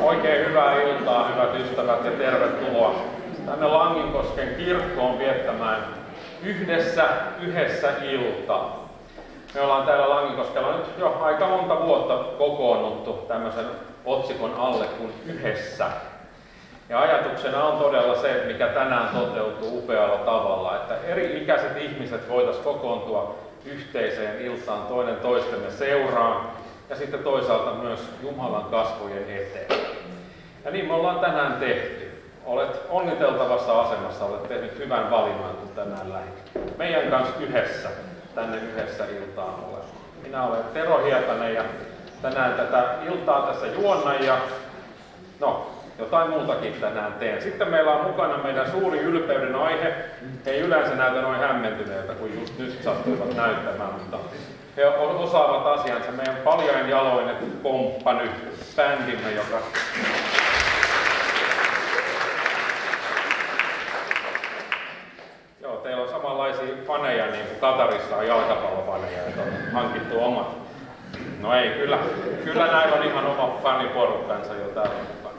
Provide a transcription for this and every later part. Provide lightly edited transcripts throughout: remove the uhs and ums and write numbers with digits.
Oikein hyvää iltaa, hyvät ystävät, ja tervetuloa tänne Langinkosken kirkkoon viettämään yhdessä iltaa. Me ollaan täällä Langinkoskella nyt jo aika monta vuotta kokoonnuttu tämmöisen otsikon alle kuin yhdessä. Ja ajatuksena on todella se, mikä tänään toteutuu upealla tavalla, että eri-ikäiset ihmiset voitaisiin kokoontua yhteiseen iltaan toinen toistemme seuraan ja sitten toisaalta myös Jumalan kasvojen eteen. Ja niin me ollaan tänään tehty. Olet onniteltavassa asemassa, olet tehnyt hyvän valinnan, kun tänään lähdit meidän kanssa yhdessä tänne yhdessä iltaan olemaan. Minä olen Tero Hietanen ja tänään tätä iltaa tässä juonnan ja jotain muutakin tänään teen. Sitten meillä on mukana meidän suuri ylpeyden aihe. He ei yleensä näytä noin hämmentyneiltä kuin just nyt sattuivat näyttämään, mutta he osaavat asiansa. Meidän paljain jaloinen komppany, bändimme, joka teillä on samanlaisia faneja niin kuin Katarissa on jalkapallofaneja, jotka on hankittu omat. No ei, kyllä näillä on ihan oma faniporukkansa jo täällä mukana.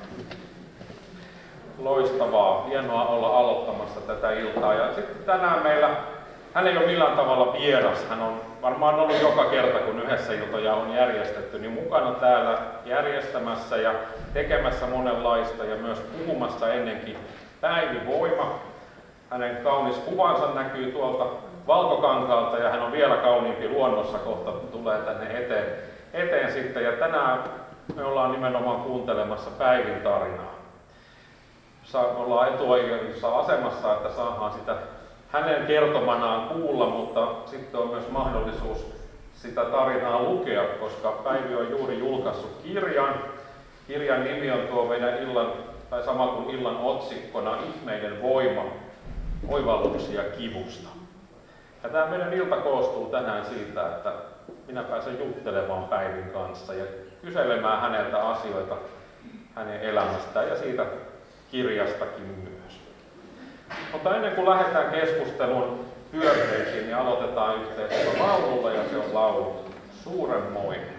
Loistavaa, hienoa olla aloittamassa tätä iltaa. Ja sitten tänään meillä, hän ei ole millään tavalla vieras, hän on varmaan ollut joka kerta, kun yhdessä iltoja on järjestetty, niin mukana täällä järjestämässä ja tekemässä monenlaista ja myös puhumassa ennenkin Päivi Voima. Hänen kaunis kuvansa näkyy tuolta Valkokankaalta ja hän on vielä kauniimpi luonnossa, kohta tulee tänne eteen sitten. Ja tänään me ollaan nimenomaan kuuntelemassa Päivin tarinaa. Me ollaan etuoikeudellisessa asemassa, että saadaan sitä hänen kertomanaan kuulla, mutta sitten on myös mahdollisuus sitä tarinaa lukea, koska Päivi on juuri julkaissut kirjan. Kirjan nimi on tuo meidän illan, tai sama kuin illan otsikkona, Ihmeiden voima. Oivalluksia kivusta. Ja tämä meidän ilta koostuu tänään siitä, että minä pääsen juttelemaan Päivin kanssa ja kyselemään häneltä asioita hänen elämästään ja siitä kirjastakin myös. Mutta ennen kuin lähdetään keskustelun pyörteisiin, niin aloitetaan yhteisellä laululla ja se on laulu Suurenmoinen.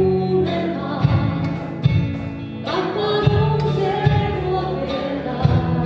Love.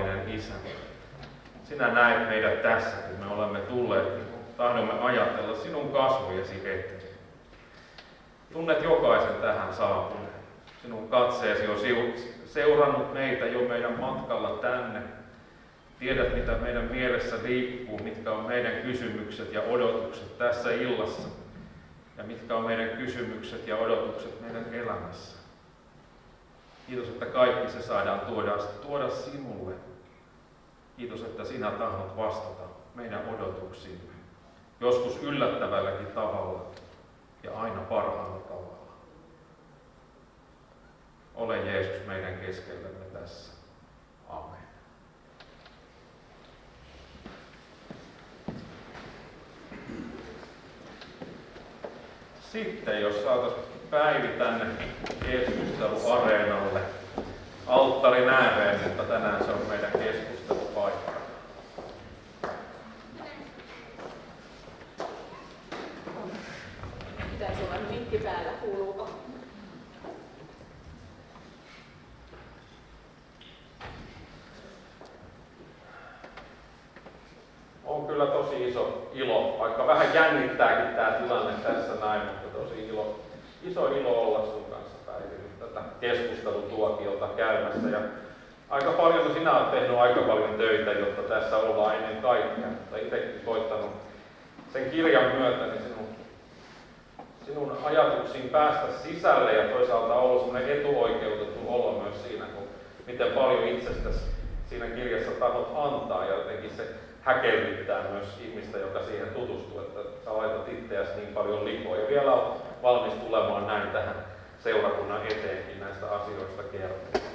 taivallinen Isä, sinä näet meidät tässä, kun me olemme tulleet, tahdomme ajatella sinun kasvojesi eteen. Tunnet jokaisen tähän saapuneen. Sinun katseesi on seurannut meitä jo meidän matkalla tänne. Tiedät, mitä meidän mielessä liikkuu, mitkä on meidän kysymykset ja odotukset tässä illassa. Ja mitkä on meidän kysymykset ja odotukset meidän elämässä. Kiitos, että kaikki se saadaan tuoda sinulle. Kiitos, että sinä tahdot vastata meidän odotuksiimme. Joskus yllättävälläkin tavalla ja aina parhaalla tavalla. Ole Jeesus meidän keskellämme tässä. Amen. Sitten jos saataisiin Päivi tänne keskusteluareenalle alttarin ääreen, mutta tänään se on meidän keskustelupaikka. Pitäisi olla mikki päällä, kuuluuko? On kyllä tosi iso ilo, vaikka vähän jännittääkin tämä tilanne tässä näin, mutta tosi iso ilo olla sun kanssa Päivi tätä keskustelutuokiota käymässä. Ja aika paljon sinä olet tehnyt aika paljon töitä, jotta tässä ollaan ennen kaikkea. Mutta itsekin koittanut sen kirjan myötä niin sinun ajatuksiin päästä sisälle ja toisaalta olla sellainen etuoikeutettu olo myös siinä, kun miten paljon itsestäsi siinä kirjassa tahdot antaa ja jotenkin se häkellyttää myös ihmistä, joka siihen tutustuu, että sä laitat itseäsi niin paljon likoon ja vielä olet valmis tulemaan näin tähän seurakunnan eteenkin näistä asioista kertomaan.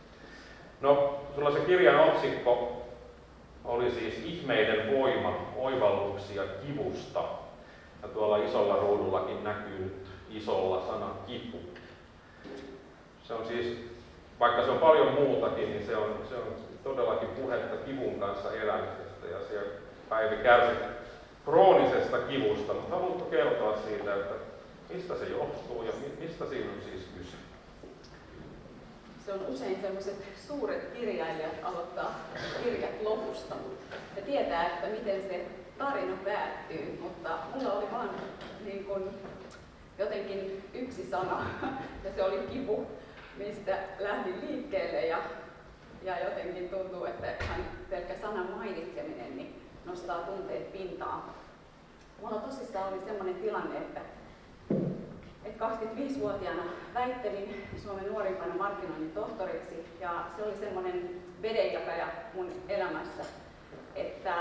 No, sulla se kirjan otsikko oli siis Ihmeiden voima, oivalluksia kivusta. Ja tuolla isolla ruudullakin näkyy nyt isolla sana kipu. Se on siis, vaikka se on paljon muutakin, niin se on todellakin puhetta kivun kanssa elämisestä. Ja siellä Päivi kärsi kroonisesta kivusta, mutta haluatko kertoa siitä, että mistä se johtuu ja mistä siinä on siis kyse? Se on usein sellaiset suuret kirjailijat aloittaa kirjat lopusta ja tietää, että miten se tarina päättyy, mutta mulla oli vaan niin kuin jotenkin yksi sana ja se oli kipu, mistä lähdin liikkeelle ja jotenkin tuntuu, että pelkkä sanan mainitseminen niin nostaa tunteet pintaan. Mulla tosissaan oli sellainen tilanne, että 25-vuotiaana väittelin Suomen nuorimpana markkinoinnin tohtoriksi ja se oli semmoinen vedenjakaja mun elämässä, että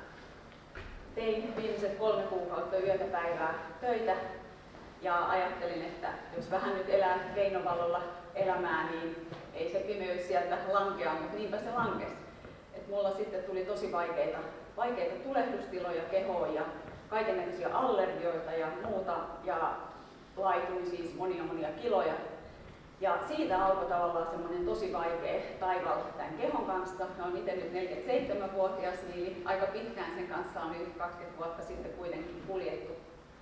tein viimeiset 3 kuukautta yötä päivää töitä ja ajattelin, että jos vähän nyt elää keinovalolla elämää, niin ei se pimeys sieltä lankea, mutta niinpä se lankesi. Et mulla sitten tuli tosi vaikeita tulehdustiloja kehoon ja kaikennäköisiä allergioita ja muuta ja laituin siis monia kiloja. Ja siitä alkoi tavallaan semmoinen tosi vaikea taival tämän kehon kanssa. Mä oon itse nyt 47-vuotias, niin aika pitkään sen kanssa on yli 20 vuotta sitten kuitenkin kuljettu.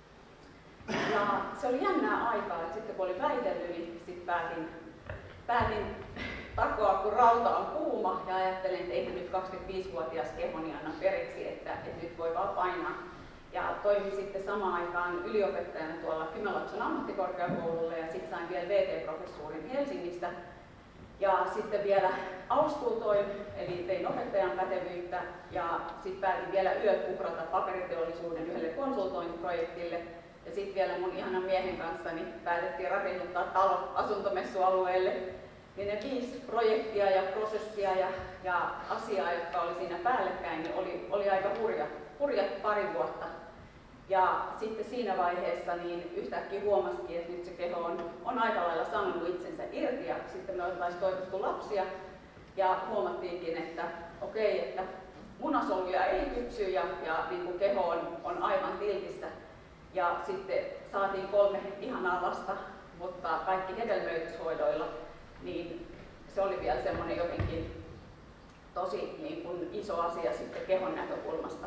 Ja se oli jännää aikaa, että sitten kun olin väitellyt, niin sitten päätin takoa, kun rauta on kuuma ja ajattelin, että eihän nyt 25-vuotias kehoni anna periksi, että nyt voi vaan painaa. Ja toimin sitten samaan aikaan yliopettajana tuolla Kymenlaakson ammattikorkeakoululla ja sitten sain vielä VT-professuurin Helsingistä. Ja sitten vielä auskultoin, eli tein opettajan pätevyyttä ja sitten päätin vielä yöt uhrata paperiteollisuuden yhdelle konsultointiprojektille. Ja sitten vielä mun ihanan miehen kanssa niin päätettiin rakennuttaa talo asuntomessualueelle. Niin ne 5 projektia ja prosessia ja asiaa, jotka oli siinä päällekkäin, niin oli aika hurjat 2 vuotta. Ja sitten siinä vaiheessa niin yhtäkkiä huomasikin, että nyt se keho on aika lailla sanonut itsensä irti ja sitten me oltaisiin toivottu lapsia ja huomattiinkin, että okei, että munasoluja ei kypsy ja niin kuin keho on aivan tiltissä. Ja sitten saatiin 3 ihanaa lasta, mutta kaikki hedelmöityshoidoilla, niin se oli vielä semmoinen jotenkin tosi niin kuin iso asia sitten kehon näkökulmasta.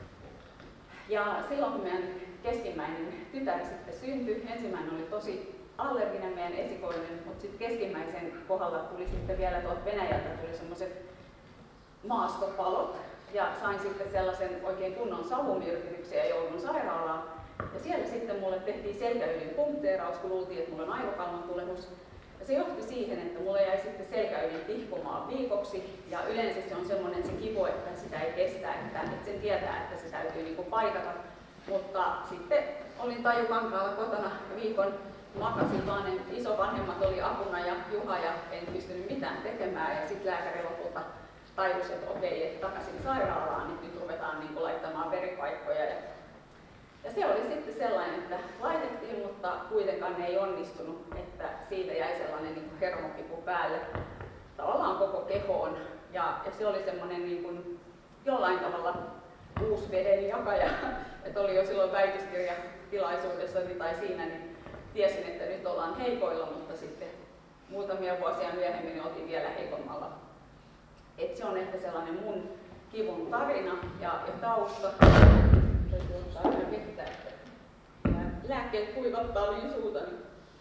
Ja silloin kun meidän keskimmäinen tytär sitten syntyi, ensimmäinen oli tosi allerginen meidän esikoinen, mutta sitten keskimmäisen kohdalla tuli sitten vielä tuolta Venäjältä tuli semmoiset maastopalot ja sain sitten sellaisen oikein kunnon savumyrkytyksen ja joudun sairaalaan. Ja siellä sitten mulle tehtiin selkäydin punkteeraus, kun luultiin, että mulla on aivokalvon tulehdus. Ja se johti siihen, että mulle jäi sitten selkäydin tihkumaan viikoksi. Ja yleensä se on semmoinen se kipu, että sitä ei kestä, että sen tietää, että se täytyy niinku paikata. Mutta sitten olin tajukankaalla kotona viikon, makasin vaan, isovanhemmat oli apuna ja Juha ja en pystynyt mitään tekemään. Ja sitten lääkäri lopulta tajusi, että okei, että takaisin sairaalaan, niin nyt ruvetaan niinku laittamaan veripaikkoja. Ja se oli sitten sellainen, että laitettiin, mutta kuitenkaan ne ei onnistunut, että siitä jäi sellainen niin kuin hermokipu päälle tavallaan koko kehoon. Ja se oli semmoinen niin kuin jollain tavalla uusi vedenjakaja, että oli jo silloin väitöskirjatilaisuudessa tai siinä, niin tiesin, että nyt ollaan heikoilla, mutta sitten muutamia vuosia myöhemmin oltiin vielä heikommalla. Et se on ehkä sellainen mun kivun tarina ja tausta. Täytyy ottaa aina vettä, että lääkkeet kuivattaa niin suutani.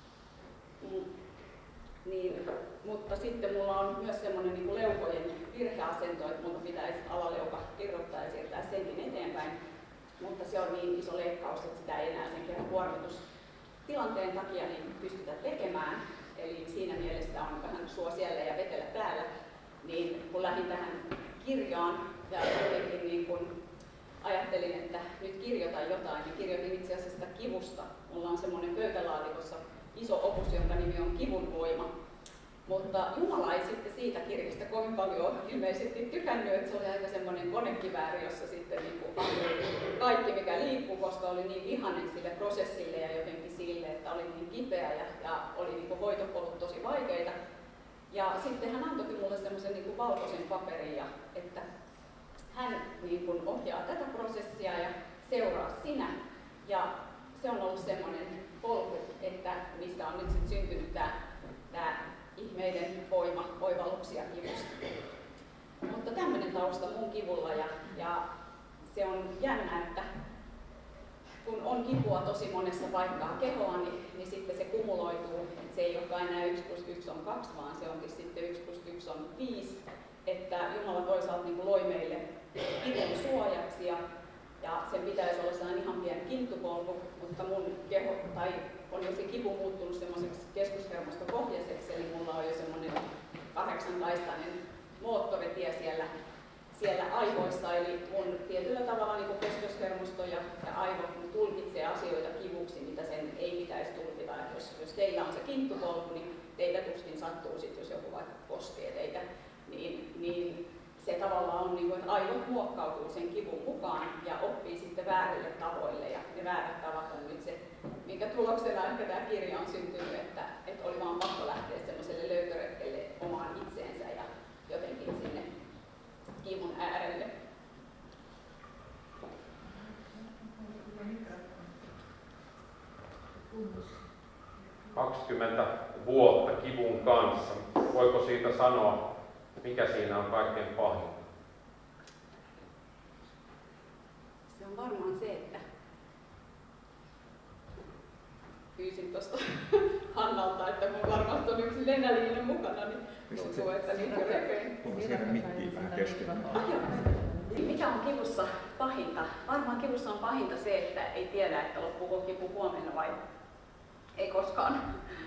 Mutta sitten mulla on myös semmoinen niin kuin leukojen virheasento, että multa pitäisi alaleuka irrottaa ja siirtää senkin eteenpäin. Mutta se on niin iso leikkaus, että sitä ei enää sen kerran kuormitustilanteen takia niin pystytä tekemään. Eli siinä mielessä on vähän sua siellä ja vetellä täällä. Niin kun lähdin tähän kirjaan ja jotenkin niin kun ajattelin, että nyt kirjoitan jotain, niin kirjoitin itse asiassa kivusta. Mulla on semmoinen pöytälaatikossa iso opus, jonka nimi on Kivun voima. Mutta Jumala ei sitten siitä kirjasta kovin paljon ilmeisesti tykännyt, että se oli aika semmoinen konekivääri, jossa sitten niin kaikki mikä liikkuu, koska oli niin vihainen sille prosessille ja jotenkin sille, että oli niin kipeä ja oli niin hoitopolut tosi vaikeita. Ja sitten hän antoi mulle semmoisen niin valkoisen paperin, että hän niin kuin ohjaa tätä prosessia ja seuraa sinä. Ja se on ollut semmoinen polku, että mistä on nyt sit syntynyt tämä ihmeiden voima, oivalluksia kivusta. Mutta tämmöinen tausta mun kivulla ja se on jännä, että kun on kipua tosi monessa paikkaa kehoa, niin sitten se kumuloituu. Et se ei olekaan enää 1+1 on 2, vaan se onkin sitten 1+1 on 5. Että Jumala toisaalta niin kuin loi meille kivun suojaksi ja sen pitäisi olla sellainen ihan pieni kinttupolku, mutta mun keho tai on jo se kipu muuttunut semmoiseksi keskushermostopohjaiseksi, eli mulla on jo semmoinen 8-kaistainen moottoritie siellä aivoissa, eli mun tietyllä tavalla niin kuin keskushermosto ja aivot tulkitsee asioita kivuksi, mitä sen ei pitäisi tulkita. Jos teillä on se kinttupolku, niin teitä tuskin sattuu sit, jos joku vaikka koskee teitä, niin se tavallaan on, niin kuin, että aivot muokkautuu sen kivun mukaan ja oppii sitten väärille tavoille. Ja ne väärät tavat on nyt se, minkä tuloksena ehkä tämä kirja on syntynyt, että oli vaan pakko lähteä semmoiselle löytöretkelle omaan itseensä ja jotenkin sinne kivun äärelle. – 20 vuotta kivun kanssa. Voiko siitä sanoa, mikä siinä on kaikkein pahinta? Se on varmaan se, että pyysin tuosta Hannalta, että mun varmasti on yksi nenäliinen mukana, niin tuntuu, että niin repein. Onko siinä mikkiä vähän kesken? Mikä on kivussa pahinta? Varmaan kivussa on pahinta se, että ei tiedä, että loppuuko kipu huomenna vai ei koskaan.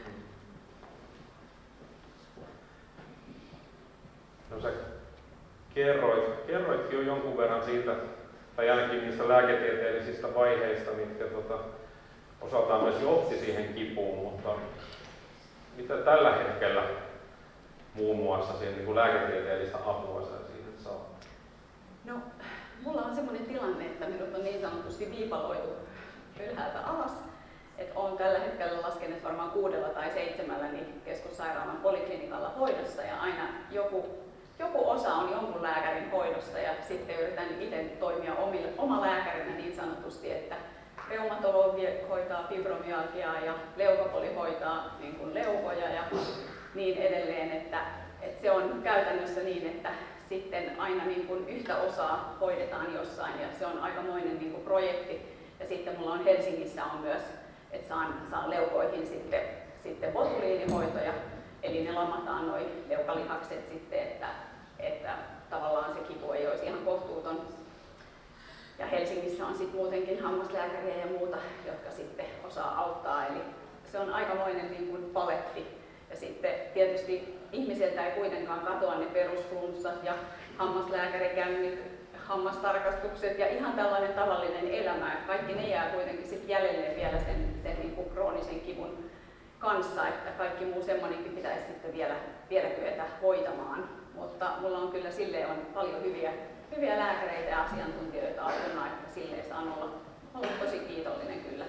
No sä kerroitkin jo jonkun verran siitä, tai ainakin niistä lääketieteellisistä vaiheista, mitkä osaltaan myös johti siihen kipuun, mutta mitä tällä hetkellä muun muassa siihen niin kuin lääketieteellistä apua sä siihen saa? No, mulla on semmoinen tilanne, että minut on niin sanotusti viipaloitu ylhäältä alas. Että olen tällä hetkellä laskenut varmaan 6 tai 7 niin keskussairaalan poliklinikalla hoidossa ja aina joku osa on jonkun lääkärin hoidossa ja sitten yritän itse toimia oma lääkärinä niin sanotusti, että reumatologi hoitaa fibromyalgiaa ja leukopoli hoitaa niin kuin leukoja ja niin edelleen, että se on käytännössä niin, että sitten aina niin kuin yhtä osaa hoidetaan jossain ja se on aikamoinen niin kuin projekti ja sitten mulla on Helsingissä on myös, että saan leukoihin sitten botuliinihoitoja, eli ne lamataan noi leukalihakset sitten, että tavallaan se Helsingissä on sitten muutenkin hammaslääkäriä ja muuta, jotka sitten osaa auttaa. Eli se on aikamoinen niin kuin paletti. Ja sitten tietysti ihmiseltä ei kuitenkaan katoa ne perusflunssat ja hammaslääkärikäynnit, hammastarkastukset ja ihan tällainen tavallinen elämä. Kaikki ne jää kuitenkin sitten jäljelle vielä sen niin kuin kroonisen kivun kanssa, että kaikki muu semmoinenkin pitäisi sitten vielä kyetä hoitamaan. Mutta mulla on kyllä silleen on paljon hyviä lääkäreitä ja asiantuntijoita apuna, että silleen saan olla tosi kiitollinen kyllä.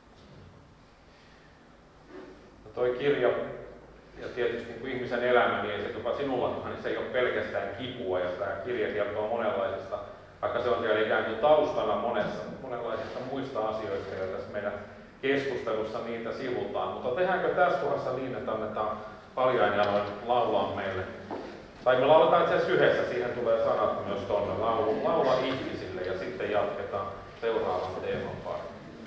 No toi kirja ja tietysti niin kuin ihmisen elämä, niin se jopa sinullahan niin se ei ole pelkästään kipua, ja tämä kirja kertoo monenlaisista, vaikka se on siellä ikään kuin taustana monenlaisista muista asioista, ja tässä meidän keskustelussa niitä sivutaan. Mutta tehdäänkö tässä kohdassa niin, että annetaan Paljain jaloin laulaa meille? Tai me lauletaan itse asiassa yhdessä, siihen tulee sanat myös tuonne laula ihmisille, ja sitten jatketaan seuraavan teeman pariin.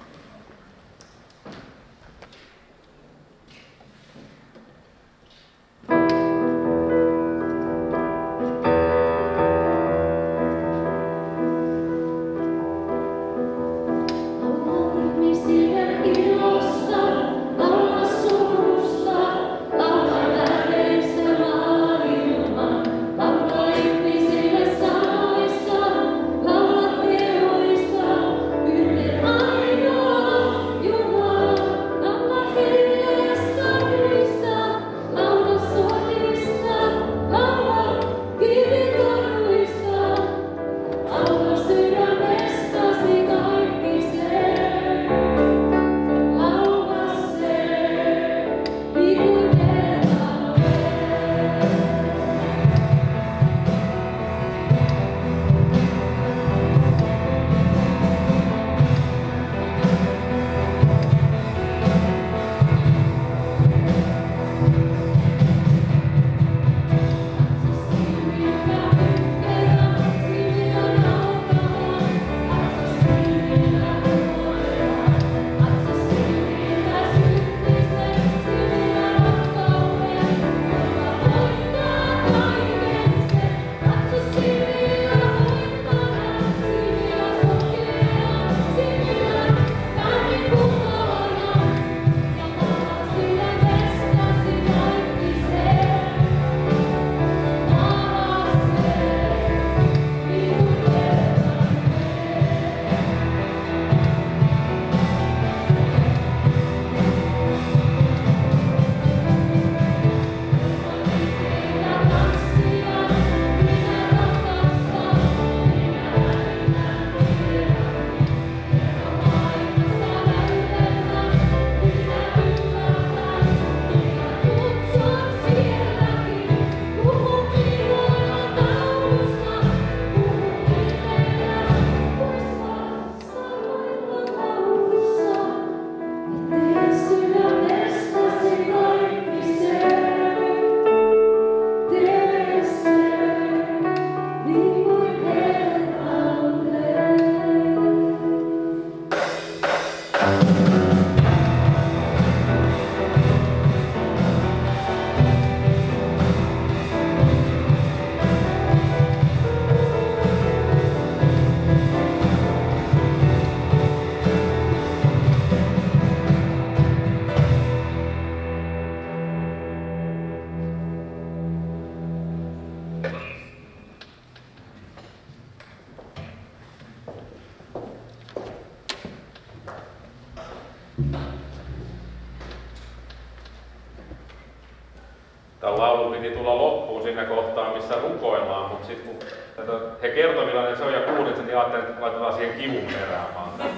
Tämä laulu piti tulla loppuun siinä kohtaa, missä rukoillaan, mutta sitten kun he kertoi millainen se on ja kuulin sen, niin ajattelin, että laitetaan siihen kivun perään vaan.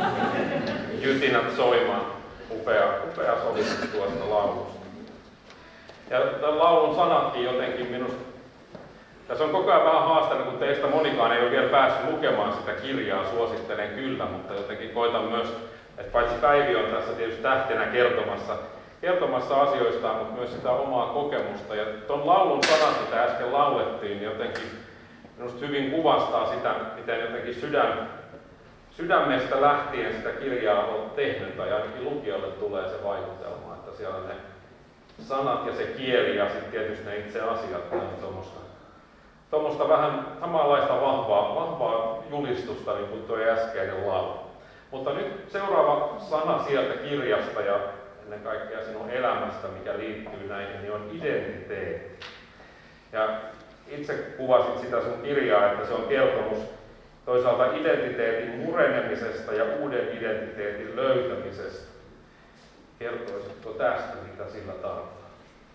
Jytinät soimaan. Upea sovitus tuosta laulusta. Ja tämän laulun sanatkin jotenkin minusta, tässä on koko ajan vähän haastanut, kun teistä monikaan ei ole vielä päässyt lukemaan sitä kirjaa, suosittelen kyllä, mutta jotenkin koitan myös, että paitsi Päivi on tässä tietysti tähtenä kertomassa asioistaan, mutta myös sitä omaa kokemusta. Ja tuon laulun sanat, mitä äsken laulettiin, niin jotenkin minusta hyvin kuvastaa sitä, miten jotenkin sydämestä lähtien sitä kirjaa on tehnyt, tai ainakin lukijoille tulee se vaikutelma, että siellä on ne sanat ja se kieli ja sitten tietysti ne itse asiat, ne on tuommoista vähän samanlaista vahvaa julistusta, niin kuin tuo äskeinen laulu. Mutta nyt seuraava sana sieltä kirjasta ja ennen kaikkea sinun elämästä, mikä liittyy näihin, niin on identiteetti. Ja itse kuvasit sitä sun kirjaa, että se on kertomus toisaalta identiteetin murenemisesta ja uuden identiteetin löytämisestä. Kertoisitko tästä, mitä sillä tarkoittaa?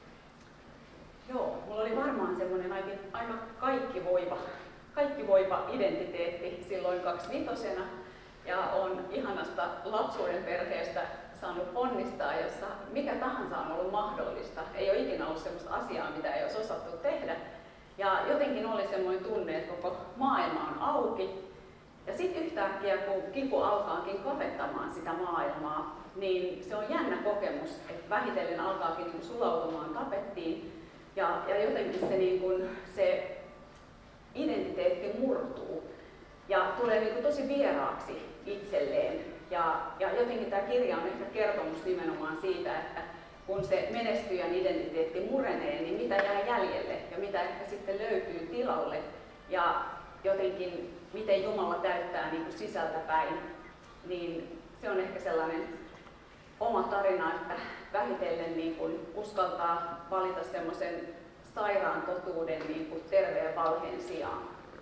Joo, mulla oli varmaan semmoinen aika kaikkivoiva identiteetti silloin 25-vuotiaana ja on ihanasta lapsuuden perheestä saanut ponnistaa, jossa mikä tahansa on ollut mahdollista. Ei ole ikinä ollut sellaista asiaa, mitä ei olisi osattu tehdä. Ja jotenkin oli semmoinen tunne, että koko maailma on auki. Ja sitten yhtäkkiä, kun kipu alkaakin kapettamaan sitä maailmaa, niin se on jännä kokemus, että vähitellen alkaakin niin sulautumaan tapettiin. Ja jotenkin se, niin kun, se identiteetti murtuu ja tulee niin kun tosi vieraaksi itselleen. Ja jotenkin tämä kirja on ehkä kertomus nimenomaan siitä, että kun se menestyjän identiteetti murenee, niin mitä jää jäljelle ja mitä ehkä sitten löytyy tilalle. Ja jotenkin miten Jumala täyttää niin kuin sisältäpäin, niin se on ehkä sellainen oma tarina, että vähitellen niin kuin uskaltaa valita semmoisen sairaan totuuden niin kuin terveen valheen sijaan.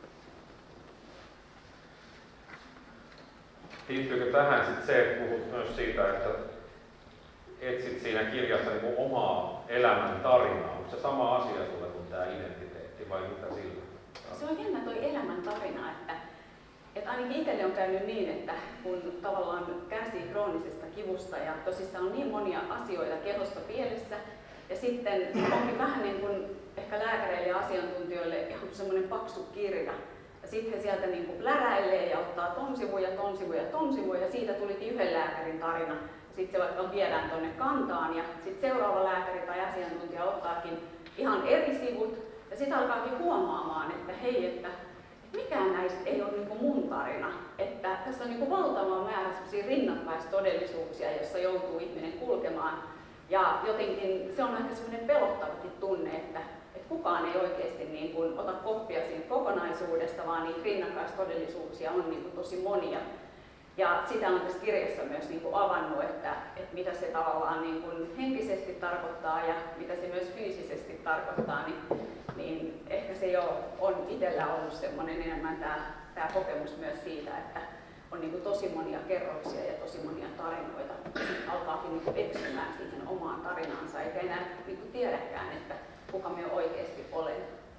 Liittyykö tähän sitten se, että puhut myös siitä, että etsit siinä kirjassa niin kuin omaa elämän tarinaa? Onko se sama asia sulle kuin tämä identiteetti vai mitä sillä? Se on jännä toi elämän tarina, että ainakin itselle on käynyt niin, että kun tavallaan kärsii kroonisesta kivusta ja tosissaan on niin monia asioita kehossa pielessä ja sitten onkin vähän niin kuin ehkä lääkäreille ja asiantuntijoille ihan semmoinen paksu kirja. Ja sitten he sieltä niin kuin pläräilee ja ottaa ton sivuja ja siitä tulikin yhden lääkärin tarina. Sitten se vaikka viedään tuonne kantaan ja sitten seuraava lääkäri tai asiantuntija ottaakin ihan eri sivut. Ja sitten alkaakin huomaamaan, että hei, että mikään näistä ei ole niin kuin mun tarina. Että tässä on niin kuin valtava määrä rinnakkaistodellisuuksia, joissa joutuu ihminen kulkemaan. Ja jotenkin se on ehkä semmoinen pelottavakin tunne, että kukaan ei oikeasti niin kuin ota koppia siitä kokonaisuudesta, vaan niitä rinnakkaistodellisuuksia on niin kuin tosi monia. Ja sitä on tässä kirjassa myös niin kuin avannut, että mitä se tavallaan niin kuin henkisesti tarkoittaa ja mitä se myös fyysisesti tarkoittaa, niin ehkä se jo on itsellä ollut semmoinen enemmän tämä kokemus myös siitä, että on niin kuin tosi monia kerroksia ja tosi monia tarinoita. Sitten alkaakin niin kuin eksymään siihen omaan tarinaansa, eikä enää niin kuin tiedäkään, että kuka me oikeasti olen.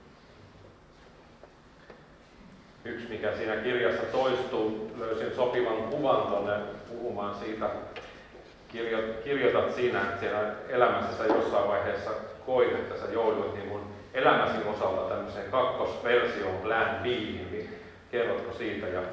Yksi, mikä siinä kirjassa toistuu, löysin sopivan kuvan tuonne puhumaan siitä. Kirjoitat siinä, että siellä elämässä jossain vaiheessa koit, että sä jouduit niin mun elämäsi osalta tämmöiseen kakkosversioon plan B, niin kerrotko siitä ja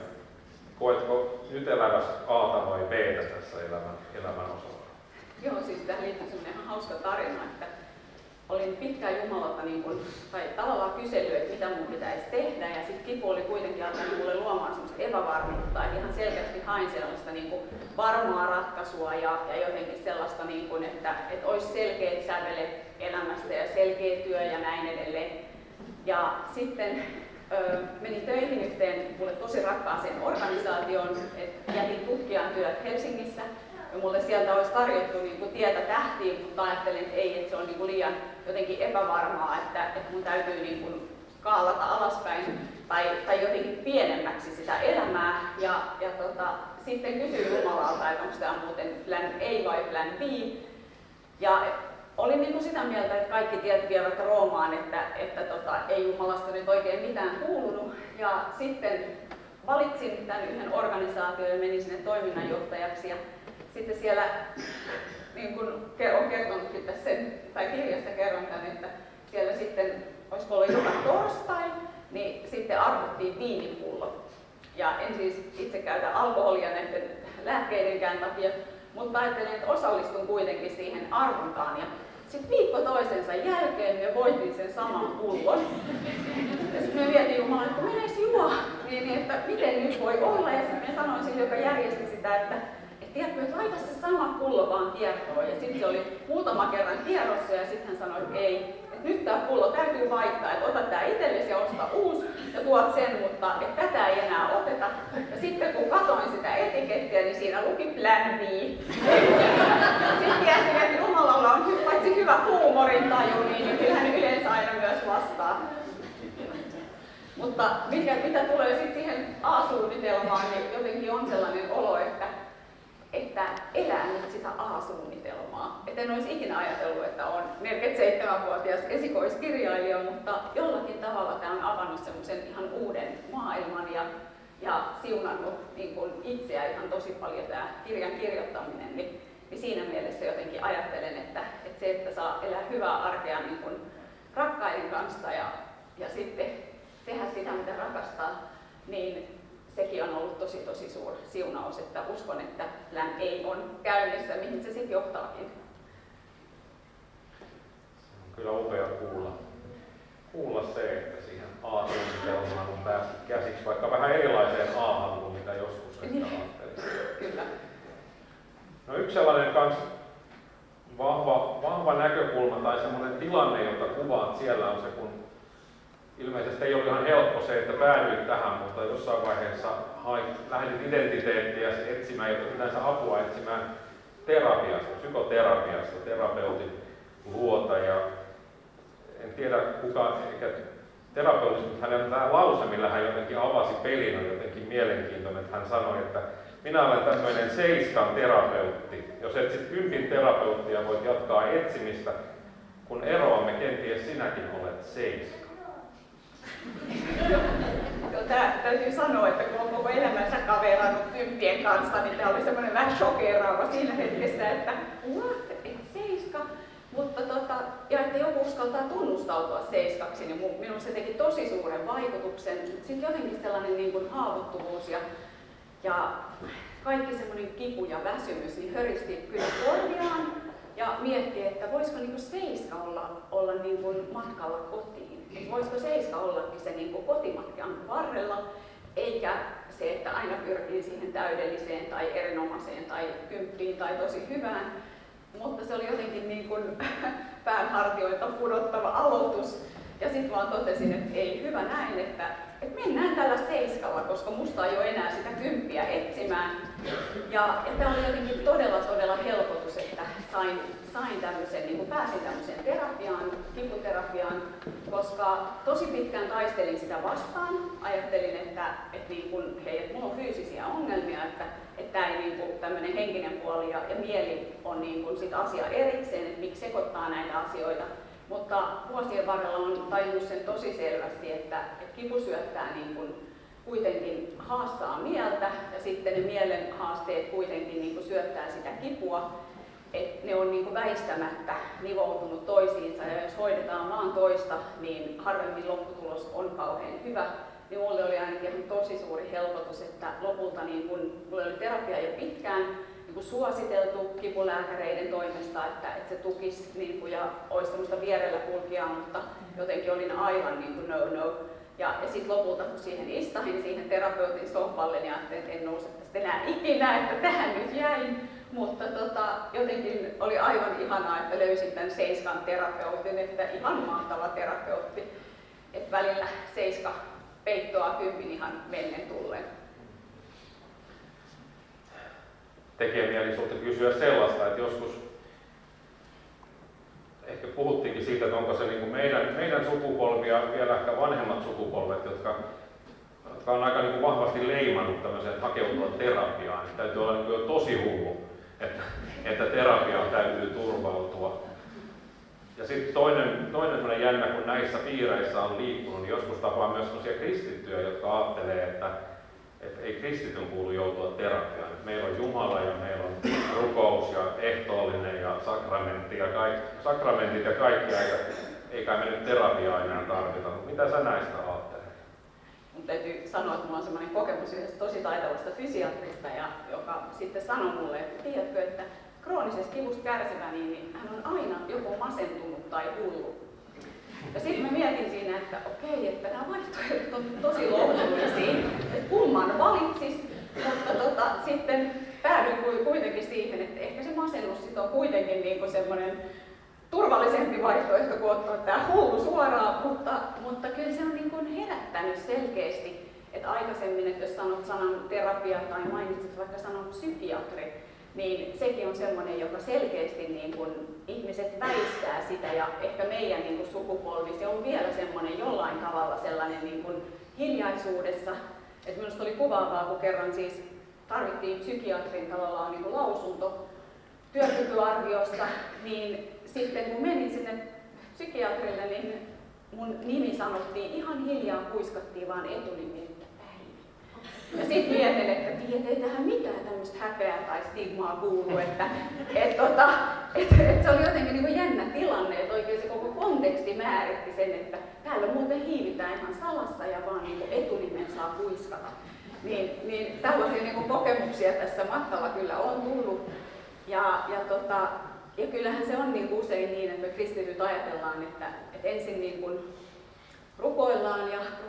koetko nyt elävässä A:ta vai B:tä tässä elämän osalla? Joo, siis tähän liittyy semmoinen ihan hauska tarina, että olin pitkään Jumalalta tai tavallaan kysellyt, että mitä mun pitäisi tehdä, ja sitten kipu oli kuitenkin alkanut mulle luomaan semmoista epävarmuutta, että ihan selkeästi hain sellaista niin kuin varmaa ratkaisua ja jotenkin sellaista, niin kuin, että olisi selkeät sävelet elämästä ja selkeä työ ja näin edelleen. Ja sitten menin töihin yhteen mulle tosi rakkaaseen organisaatioon, että jätin tutkijan työt Helsingissä. Ja mulle sieltä olisi tarjottu niin kuin tietä tähtiin, mutta ajattelin, että ei, että se on niin kuin liian jotenkin epävarmaa, että mun täytyy niin kuin kaalata alaspäin tai jotenkin pienemmäksi sitä elämää. Ja sitten kysyin Jumalalta, että onko tämä muuten plan A vai plan B. Ja olin niin kuin sitä mieltä, että kaikki tiet vievät Roomaan, että ei Jumalasta nyt oikein mitään kuulunut. Ja sitten valitsin tämän yhden organisaation ja menin sinne toiminnanjohtajaksi. Ja sitten siellä, niin kuin olen kertonutkin tässä kirjassa kerron tämän, että siellä sitten, olisiko ollut joka torstai, niin sitten arvottiin viinipullot. Ja en siis itse käytä alkoholia näiden lääkkeidenkään takia, mutta ajattelin, että osallistun kuitenkin siihen arvontaan. Ja sitten viikko toisensa jälkeen me voitin sen saman pullon. Ja sitten me vietiin Jumalan, että kun meneisi juo, niin että miten nyt voi olla. Ja sitten me sanoin sille, joka järjesti sitä, että tiedätkö, että laita se sama pullo vaan kiertoon. Ja sitten se oli muutama kerran kierrossa ja sitten hän sanoi, että ei, että nyt tämä pullo täytyy vaihtaa, että ota tämä itsellesi ja osta uusi ja tuot sen, mutta että tätä ei enää oteta. Ja sitten kun katsoin sitä etikettiä, niin siinä luki Plan B. Sitten tiesin, että Jumalalla on paitsi hyvä huumorintaju, niin kyllähän yleensä aina myös vastaa. Mutta mitä tulee sitten siihen A-suunnitelmaan, niin jotenkin on sellainen olo, että elää nyt sitä A-suunnitelmaa. Et en olisi ikinä ajatellut, että on 47-vuotias esikoiskirjailija, mutta jollakin tavalla tämä on avannut semmoisen ihan uuden maailman ja siunannut niin kun itseä ihan tosi paljon tämä kirjan kirjoittaminen. Niin siinä mielessä jotenkin ajattelen, että se, että saa elää hyvää arkea niin kun rakkaiden kanssa ja sitten tehdä sitä, mitä rakastaa, niin sekin on ollut tosi suuri siunaus, että uskon, että Plan A on käynnissä, mihin se sitten johtaakin. Se on kyllä upea kuulla se, että siihen A-suunnitelmaan on päästy käsiksi, vaikka vähän erilaiseen A-han kuin mitä joskus ehkä ajattelin. Kyllä. No yksi sellainen kans vahva näkökulma tai semmoinen tilanne, jota kuvaat siellä on se, kun ilmeisesti ei ole ihan helppo se, että päädyit tähän, mutta jossain vaiheessa lähdit identiteettiä etsimään, jota yleensä apua etsimään terapiasta, psykoterapiasta, terapeutin luota. Ja en tiedä kuka, eikä terapeutti, mutta hänen tämä lause, millä hän jotenkin avasi pelin, on jotenkin mielenkiintoinen, että hän sanoi, että minä olen tämmöinen 7 terapeutti. Jos etsit 10 terapeuttia, voit jatkaa etsimistä, kun eroamme kenties sinäkin olet 7. Täytyy sanoa, että kun on koko elämänsä kaverannut 10 kanssa, niin tämä oli semmoinen vähän shokeeraava siinä hetkessä, että what, et 7? Mutta ja että joku uskaltaa tunnustautua 7, niin minulle se teki tosi suuren vaikutuksen. Sitten jotenkin sellainen niin kuin haavoittuvuus ja kaikki semmoinen kipu ja väsymys niin höristi kyllä korviaan ja mietti, että voisiko niin kuin 7 olla niin kuin matkalla kotiin. Et voisiko 7 ollakin se niin kuin kotimatkan varrella, eikä se, että aina pyrkii siihen täydelliseen tai erinomaiseen tai 10 tai tosi hyvään. Mutta se oli jotenkin niin kuin pään hartioilta pudottava aloitus. Ja sitten vaan totesin, että ei hyvä näin, että mennään tällä 7, koska musta ei ole enää sitä 10 etsimään. Ja tämä oli jotenkin todella helpotus, että sain tämmöisen, niin kuin pääsin tämmöiseen terapiaan, kiputerapiaan, koska tosi pitkään taistelin sitä vastaan. Ajattelin, että niin kuin, hei, että mulla on fyysisiä ongelmia, että tämä ei niin kuin tämmöinen henkinen puoli ja mieli on niin kuin sit asia erikseen, että miksi sekoittaa näitä asioita. Mutta vuosien varrella on tajunnut sen tosi selvästi, että kipu syöttää niin kuin kuitenkin haastaa mieltä ja sitten ne mielen haasteet kuitenkin niin kuin syöttää sitä kipua. Että ne on niin kuin väistämättä nivoutunut toisiinsa ja jos hoidetaan vaan toista, niin harvemmin lopputulos on kauhean hyvä. Niin mulle oli ainakin tosi suuri helpotus, että lopulta niin kun mulle oli terapia jo pitkään niin kun suositeltu kipulääkäreiden toimesta, että se tukisi niin kun, ja olisi semmoista vierellä kulkijaa, mutta jotenkin olin aivan niin kun no. Ja sitten lopulta kun siihen istahin siihen terapeutin sohvalle, niin ajattelin, että en nouse tästä enää ikinä, että tähän nyt jäin. Mutta jotenkin oli aivan ihanaa, että löysin tämän 7 terapeutin, että ihan mahtava terapeutti. Että välillä 7 peittoa 10 ihan mennen tullen. Tekee mieli sulta kysyä sellaista, että joskus ehkä puhuttiinkin siitä, että onko se niin kuin meidän sukupolvi ja vielä ehkä vanhemmat sukupolvet, jotka on aika niin kuin vahvasti leimannut tämmöisen, että hakeutua terapiaan. Niin täytyy olla niin kuin jo tosi hullu, että terapiaan täytyy turvautua. Ja sitten toinen jännä, kun näissä piireissä on liikkunut, niin joskus tapaa myös sellaisia kristittyjä, jotka ajattelee, että ei kristityn kuulu joutua terapiaan. Et meillä on Jumala ja meillä on rukous ja ehtoollinen ja sakramentit ja kaikki, eikä me nyt terapiaa enää tarvita. Mitä sä näistä ajattelet? Mun täytyy sanoa, että mulla on sellainen kokemus yhdestä tosi taitavasta fysiatrista, joka sitten sanoi mulle, että tiedätkö, että kroonisesta kivusta kärsivä, niin hän on aina joko masentunut tai hullu. Ja sitten mä mietin siinä, että okei, että nämä vaihtoehdot on tosi lohdullisia, että kumman valitsis, mutta sitten päädyin kuitenkin siihen, että ehkä se masennus sit on kuitenkin niinku semmoinen turvallisempi vaihtoehto kuin ottaa tämä hullu suoraan, mutta kyllä se on niin kuin herättänyt selkeästi, että aika aikaisemmin, että jos sanot sanan terapia tai mainitsit vaikka sanan psykiatri, niin sekin on sellainen, joka selkeästi niin kun ihmiset väistää sitä ja ehkä meidän niin kun sukupolvi, se on vielä semmoinen jollain tavalla sellainen niin kun hiljaisuudessa. Et minusta oli kuvaavaa, kun kerran siis tarvittiin psykiatrin tavallaan niin kun lausunto työkykyarviosta, niin sitten kun menin sinne psykiatrille, niin mun nimi sanottiin ihan hiljaa, kuiskattiin vaan etunimi, että Päivi. Ja sitten mietin, että ei tähän mitään tämmöistä häpeää tai stigmaa kuulu, että se oli jotenkin niin kuin jännä tilanne, että oikein se koko konteksti määritti sen, että täällä muuten hiivitään ihan salassa ja vaan niin kuin etunimen saa kuiskata. Niin tällaisia niin kuin kokemuksia tässä matkalla kyllä on tullut. Ja kyllähän se on niin kuin usein niin, että me kristityt ajatellaan, että ensin niin kuin rukoillaan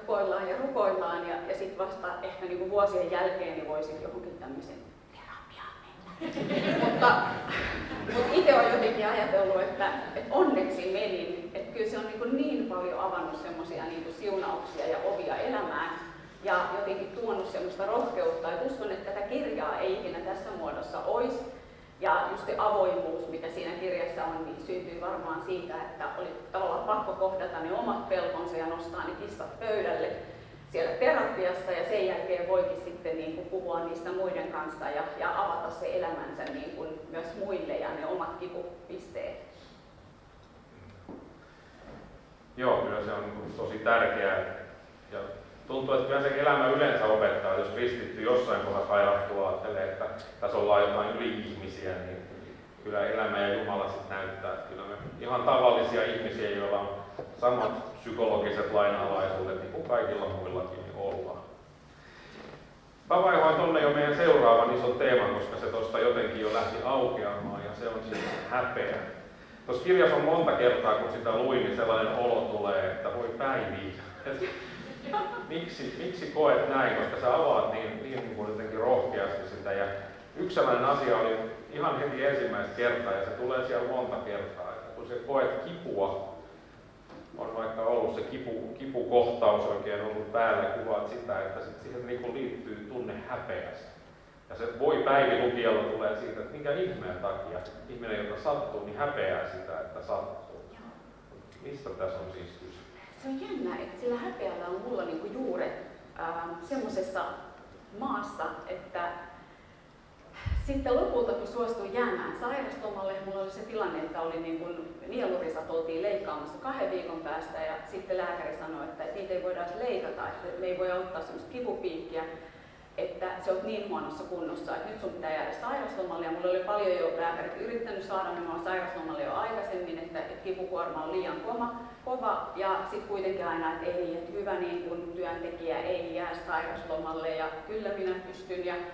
ja sitten vasta ehkä niin kuin vuosien jälkeen niin voisit johonkin tämmöisen terapiaan mennä. mutta itse olen jotenkin ajatellut, että onneksi menin, että kyllä se on niin paljon avannut semmoisia niin kuin siunauksia ja ovia elämään ja jotenkin tuonut semmoista rohkeutta, että uskon, että tätä kirjaa ei ikinä tässä muodossa olisi. Ja just se avoimuus, mikä siinä kirjassa on, niin syntyy varmaan siitä, että oli tavallaan pakko kohdata ne omat pelkonsa ja nostaa ne kissat pöydälle siellä terapiassa ja sen jälkeen voikin sitten niin kuin puhua niistä muiden kanssa ja avata se elämänsä niin kuin myös muille ja ne omat kipupisteet. Joo, kyllä se on tosi tärkeää. Ja tuntuu, että kyllä se elämä yleensä opettaa, jos kristitty jossain kohdassa sairastuu, ajattelee, että tässä ollaan jotain yli-ihmisiä, niin kyllä elämä ja Jumala sitten näyttää, että kyllä me ihan tavallisia ihmisiä, joilla on samat psykologiset lainalaisuudet, niin kuin kaikilla muillakin ollaan. Mä vaihoin tonne jo meidän seuraavan ison teeman, koska se tuosta jotenkin jo lähti aukeamaan, ja se on siis häpeä. Tuossa kirjassa on monta kertaa, kun sitä luin, niin sellainen olo tulee, että voi Päivi. Miksi koet näin, koska sä avaat niin jotenkin rohkeasti sitä. Ja yksi sellainen asia oli ihan heti ensimmäistä kertaa, ja se tulee siellä monta kertaa, että kun sä koet kipua, on vaikka ollut se kipukohtaus oikein ollut päällä, kuvaat sitä, että siihen niin liittyy tunne häpeästä. Ja se voi Päivi lukijalla tulee siitä, että minkä ihmeen takia ihminen, joka sattuu, niin häpeää sitä, että sattuu. Mistä tässä on siis kyse? Se on jännä, että sillä häpeällä on mulla niinku juuret semmoisessa maassa, että sitten lopulta kun suostuin jäämään sairauslomalle, mulla oli se tilanne, että oli niin kuin nielurisat oltiin leikkaamassa 2 viikon päästä ja sitten lääkäri sanoi, että niitä ei voida edes leikata, että me ei voida ottaa semmoista kipupiikkiä, että se on niin huonossa kunnossa, että nyt sun pitää jäädä sairauslomalle. Ja mulla oli paljon jo lääkärit yrittänyt saada minua sairauslomalle jo aikaisemmin, että kipukuorma on liian kova ja sitten kuitenkin aina, että ei, että hyvä niin kun työntekijä ei jää sairauslomalle ja kyllä minä pystyn ja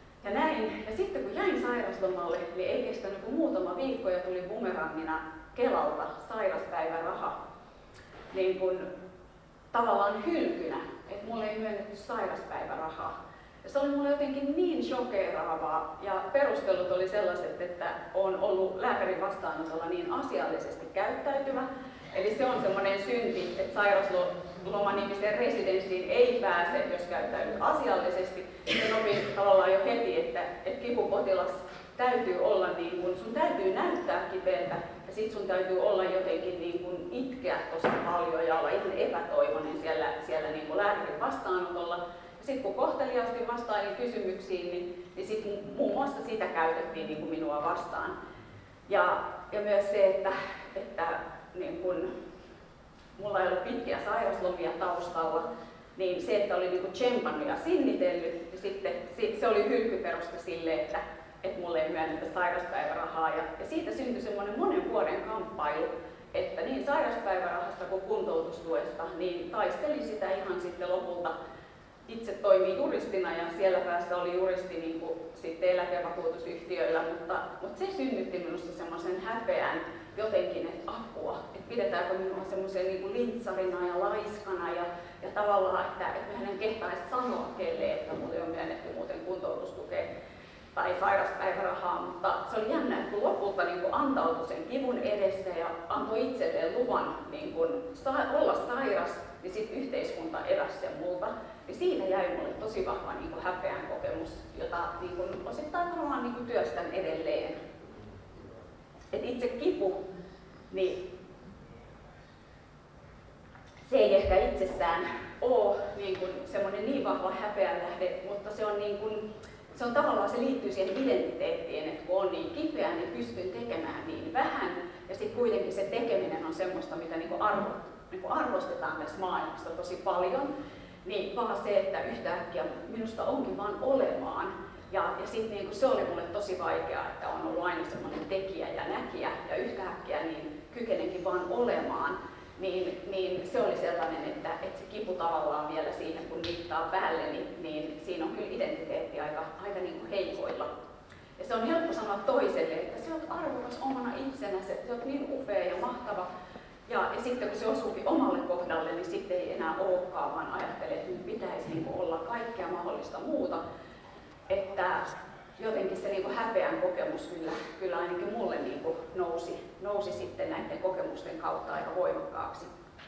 näin. Ja sitten kun jäin sairauslomalle, niin ei kestänyt kuin muutama viikko ja tuli bumerangina Kelalta sairaspäiväraha niin kun tavallaan hylkynä, että mulle ei myönnetty sairaspäivärahaa. Ja se oli mulle jotenkin niin shokeeraavaa ja perustelut oli sellaiset, että olen ollut lääkärin vastaanotolla niin asiallisesti käyttäytyvä. Eli se on semmoinen synti, että sairausloman-ihmisen residenssiin ei pääse, jos käyttäytyy asiallisesti. Sen opin tavallaan jo heti, että kipupotilas täytyy olla niin kuin, sun täytyy näyttää kipeältä ja sit sun täytyy olla jotenkin niin kuin itkeä tosi paljon ja olla ihan epätoivoinen siellä niin kuin lääkärin vastaanotolla. Sitten kun kohteliaasti vastailin kysymyksiin, niin sitten muun muassa sitä käytettiin niin kuin minua vastaan. Ja myös se, että niin kun mulla ei ollut pitkiä sairauslomia taustalla, niin se, että oli niin kuin tsempannut ja sinnitellyt, niin sitten se oli hylkyperuste sille, että mulle ei myönnetä sairauspäivärahaa. Ja siitä syntyi semmoinen monen vuoden kamppailu, että niin sairauspäivärahasta kuin kuntoutustuesta, niin taistelin sitä ihan sitten lopulta. Itse toimin juristina ja siellä päässä oli juristi niin kuin sitten eläkevakuutusyhtiöillä, mutta se synnytti minusta semmoisen häpeän jotenkin, että apua, että pidetäänkö minua semmoisen niin kuin lintsarina ja laiskana ja tavallaan, että mä en kehtaisi sanoa kelle, että mulle on myönnetty muuten kuntoutustukea tai sairauspäivärahaa, mutta se oli jännä, että kun lopulta niin kuin antautui sen kivun edessä ja antoi itselleen luvan niin kuin olla sairas, niin sitten yhteiskunta eväsi sen multa. niin siitä jäi mulle tosi vahva niin kuin häpeän kokemus, jota niin kuin osittain varmaan niin kuin työstän edelleen. Et itse kipu, niin se ei ehkä itsessään ole niin kuin semmoinen niin vahva häpeän lähde, mutta se on, niin kuin, se on tavallaan, se liittyy siihen identiteettiin, että kun on niin kipeä, niin pystyn tekemään niin vähän, ja sitten kuitenkin se tekeminen on semmoista, mitä niin kuin arvostetaan tässä maailmassa tosi paljon, niin vaan se, että yhtäkkiä minusta onkin vaan olemaan. Ja sitten niin se oli mulle tosi vaikeaa, että on ollut aina semmoinen tekijä ja näkijä, ja yhtäkkiä niin kykenenkin vaan olemaan. Niin se oli sellainen, että se kipu tavallaan vielä siihen, kun mittaa päälle, niin siinä on kyllä identiteetti aika niin kuin heikoilla. Ja se on helppo sanoa toiselle, että sä oot arvokas omana itsenäsi, sä oot niin upea ja mahtava. Ja sitten kun se osuukin omalle kohdalle, niin sitten ei enää olekaan, vaan ajattelee, että nyt pitäisi niin kuin olla kaikkea mahdollista muuta. Että jotenkin se niin kuin häpeän kokemus kyllä ainakin mulle niin kuin nousi sitten näiden kokemusten kautta aika voimakkaaksi.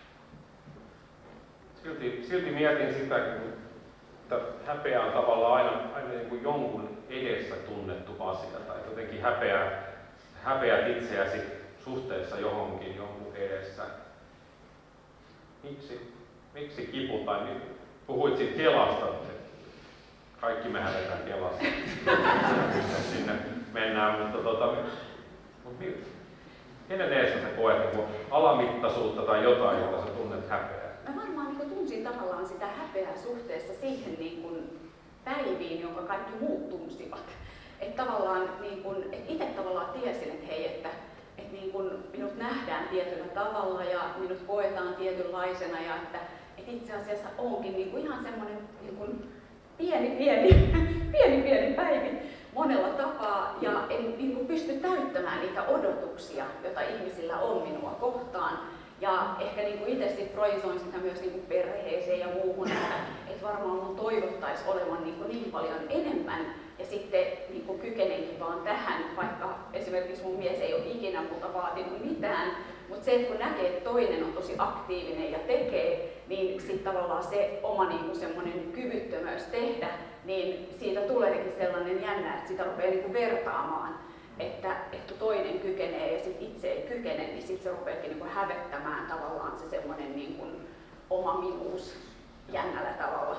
Silti mietin sitä, että häpeä on tavallaan aina niin kuin jonkun edessä tunnettu asia, tai jotenkin häpeät itseäsi suhteessa johonkin jonkun edessä. Miksi kipu, tai puhuit siitä Kelasta, kaikki me hävetään Kelasta, sinne mennään, mutta kenen edessä sä koet niin alamittaisuutta tai jotain, jota sä tunnet häpeää? Mä varmaan niin tunsin tavallaan sitä häpeää suhteessa siihen niin kuin päiviin, jonka kaikki muut tunsivat. Että tavallaan niin kuin, itse tavallaan tiesin, että hei, että niin kuin minut nähdään tietyllä tavalla ja minut koetaan tietynlaisena ja että itse asiassa onkin niin kuin ihan semmoinen niin kuin pieni päivi monella tapaa ja en niin kuin pysty täyttämään niitä odotuksia, joita ihmisillä on minua kohtaan. Ja ehkä niin kuin itse sit projisoin sitä myös niin kuin perheeseen ja muuhun, että varmaan mun toivottaisi olevan niin paljon enemmän. Ja sitten niin kuin kykenenkin vaan tähän, vaikka esimerkiksi mun mies ei ole ikinä multa vaatinut mitään. Mutta se, että kun näkee, että toinen on tosi aktiivinen ja tekee, niin sitten tavallaan se oma niin kuin semmoinen kyvyttömyys tehdä, niin siitä tuleekin sellainen jännä, että sitä rupeaa niin kuin vertaamaan. Että toinen kykenee ja sit itse ei kykene, niin sitten se rupeakin niin kuin hävettämään tavallaan se semmoinen niin kuin oma minuus jännällä tavalla.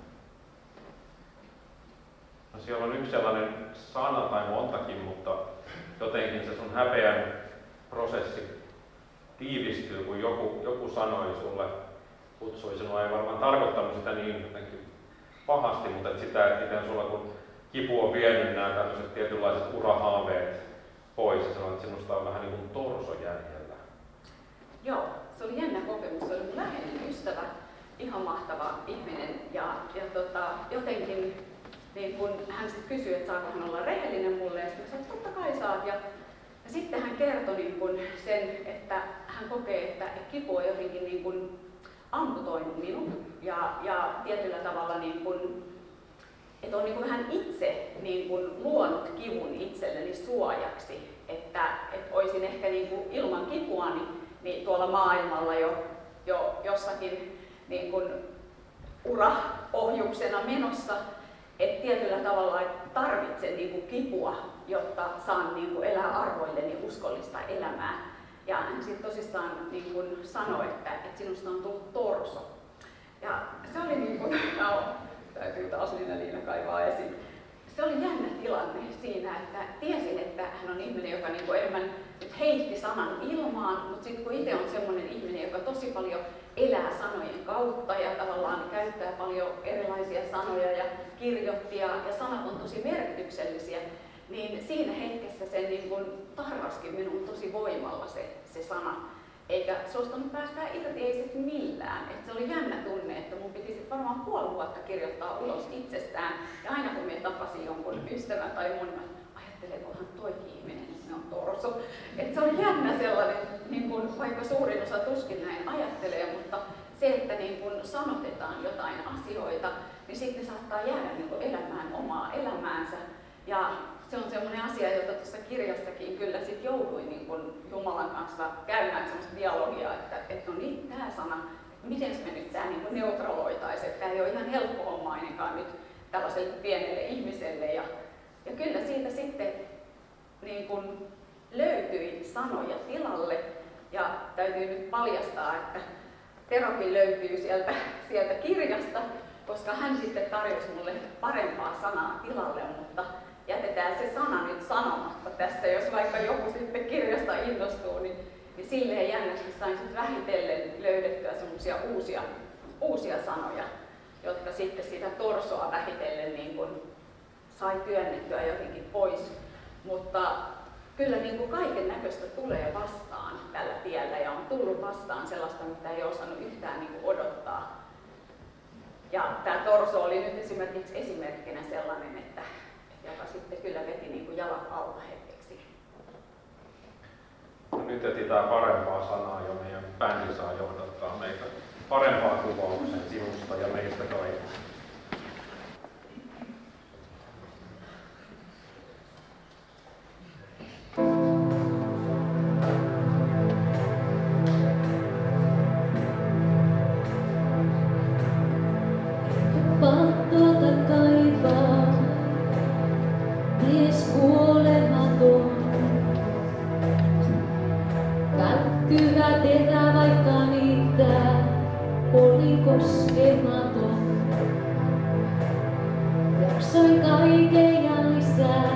No siellä on yksi sellainen sana tai montakin, mutta jotenkin se sun häpeän prosessi tiivistyy, kun joku sanoi sulle, kutsui sinua, ei varmaan tarkoittanut sitä niin jotenkin pahasti, mutta että sitä, että miten sulla kun kipu on vienyt nämä tämmöiset tietynlaiset urahaaveet pois ja sanoi, että sinusta on vähän niin kuin torso jäljellä. Joo, se oli jännä kokemus. Se oli mun läheinen ystävä, ihan mahtava ihminen ja jotenkin niin kun hän sitten kysyi, että saako hän olla rehellinen mulle ja sitten sanoin, että totta kai saat. Ja sitten hän kertoi niin kun sen, että hän kokee, että kipu on jotenkin niin kun amputoinut minut ja tietyllä tavalla niin kun, että on niin kun vähän itse niin kun luonut kivun itselleni suojaksi, että olisin ehkä niin kun ilman kipuani niin tuolla maailmalla jo jossakin niin kun uraohjuksena menossa, että tietyllä tavalla tarvitsen niin kuin kipua, jotta saan niin kuin elää arvoilleni uskollista elämää. Ja hän sitten tosissaan niin kuin sanoi, että sinusta on tullut torso. Ja se oli niin kuin, täytyy taas Liina kaivaa esiin. Se oli jännä tilanne siinä, että tiesin, että hän on ihminen, joka niin kuin enemmän nyt heitti sanan ilmaan, mutta sitten kun itse on semmoinen ihminen, joka tosi paljon elää sanojen kautta ja tavallaan käyttää paljon erilaisia sanoja ja kirjoitti ja sanat on tosi merkityksellisiä, niin siinä hetkessä se niin kuin tarraskin minun tosi voimalla se sana. Eikä suostunut päästää irti, ei sitten millään. Et se oli jännä tunne, että mun piti sitten varmaan puoli vuotta kirjoittaa ulos itsestään. Ja aina kun minä tapasin jonkun ystävän tai mun, ajatteleekohan toikin ihminen, että ne on torso. Et se oli jännä sellainen, niin kun, vaikka suurin osa tuskin näin ajattelee, mutta se, että niin kun sanotetaan jotain asioita, niin sitten saattaa jäädä niin kun elämään omaa elämäänsä. Ja se on sellainen asia, jota tuossa kirjassakin kyllä sit jouduin niin kun Jumalan kanssa käymään sellaista dialogia, että no niin, tämä sana, miten me nyt tämä niin neutraloitaisiin, että tämä ei ole ihan helppo homma ainakaan nyt tällaiselle pienelle ihmiselle. Ja kyllä siitä sitten niin kuin löytyi sanoja tilalle, ja täytyy nyt paljastaa, että Terokin löytyy sieltä kirjasta, koska hän sitten tarjosi mulle parempaa sanaa tilalle, mutta jätetään se sana nyt sanomatta tässä, jos vaikka joku sitten kirjasta innostuu, niin silleen jännästi sain sitten vähitellen löydettyä semmoisia uusia sanoja, jotka sitten sitä torsoa vähitellen niin kuin sai työnnettyä jotenkin pois. Mutta kyllä niin kuin kaiken näköistä tulee vastaan tällä tiellä ja on tullut vastaan sellaista, mitä ei osannut yhtään niin kuin odottaa. Ja tämä torso oli nyt esimerkkinä sellainen, että joka sitten kyllä veti niin kuin jalat alta hetkeksi. No nyt etsitään parempaa sanaa, jo meidän bändi saa johdattaa meitä parempaa kuvauksen sinusta ja meistä kaikista. Pattuota kaipaa, mies kuolematon. Välkkyvä terä vaikka mitä, oli koskematon. Jaksoin kaiken ja lisää,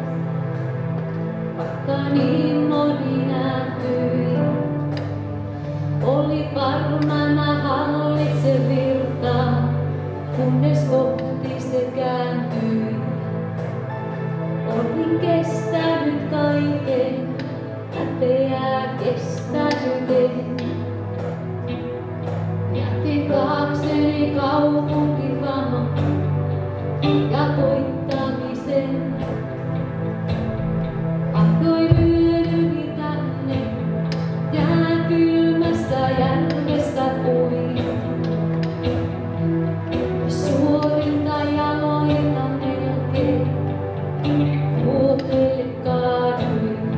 vaikka niin moni nääntyi. Oli varmana hallitse virtaa, kunnes kohti se kääntyi. Olin kestänyt kaiken, häpeää kestänyt en. Jätin taakseni kaupunkivalon ja voittamisen. Ahdoin yödyni tänne, jään kylmässä järvestä kuin. Suorilta jaloilta melkein vuoteelle kaaduin.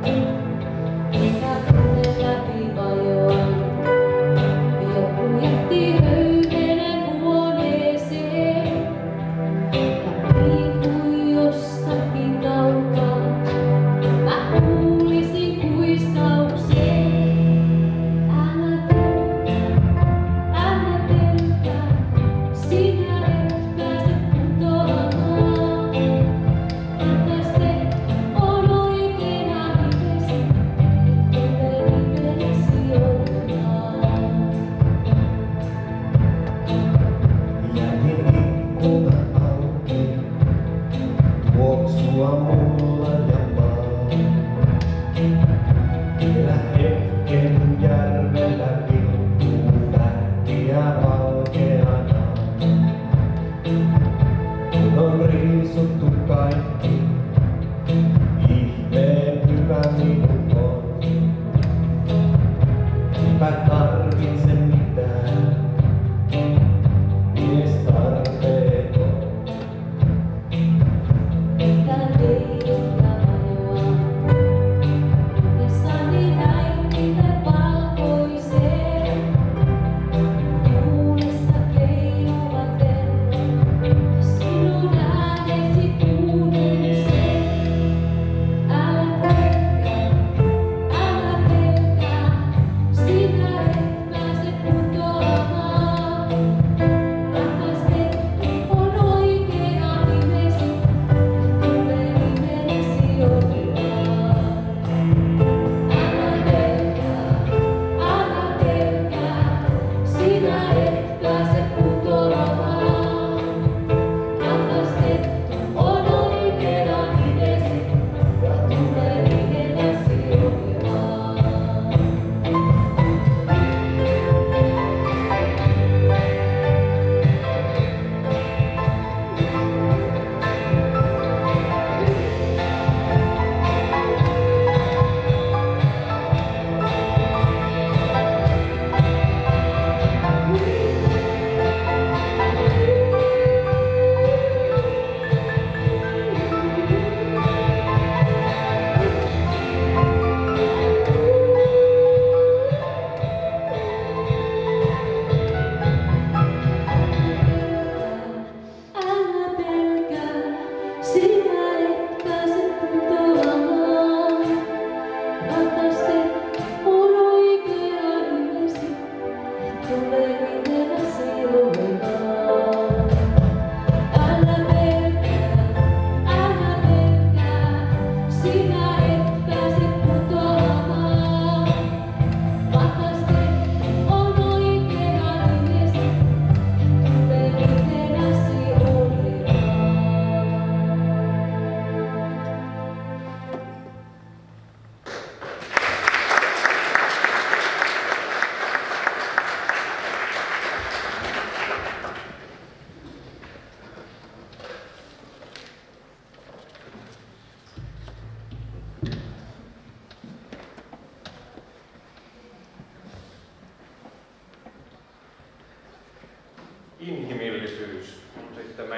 Ja tunnen läpi vajoan. Joku jätti höyhenen huoneeseen. Ja niin kuin jostakin kaukaa mä kuulisin kuiskaukseen. Älä pelkää, sinä et pääse putoamaan. Tästä on oikeena rivesi, et ole rivesi ollenkaan. Jätin ikkunan auki, tuoksua mulla ja maan. Vielä hetken järvellä vilkkuu tähtiä valkeana. Kun on riisuttu kaikki, ihmeen hyvä minun on. Eipä tarvitse mitään, mies tarpeeton. Mitä leidota vajoaa, edessäni näin miten valkoiseen. Tuulessa keinuvat verrat, sinun äänesi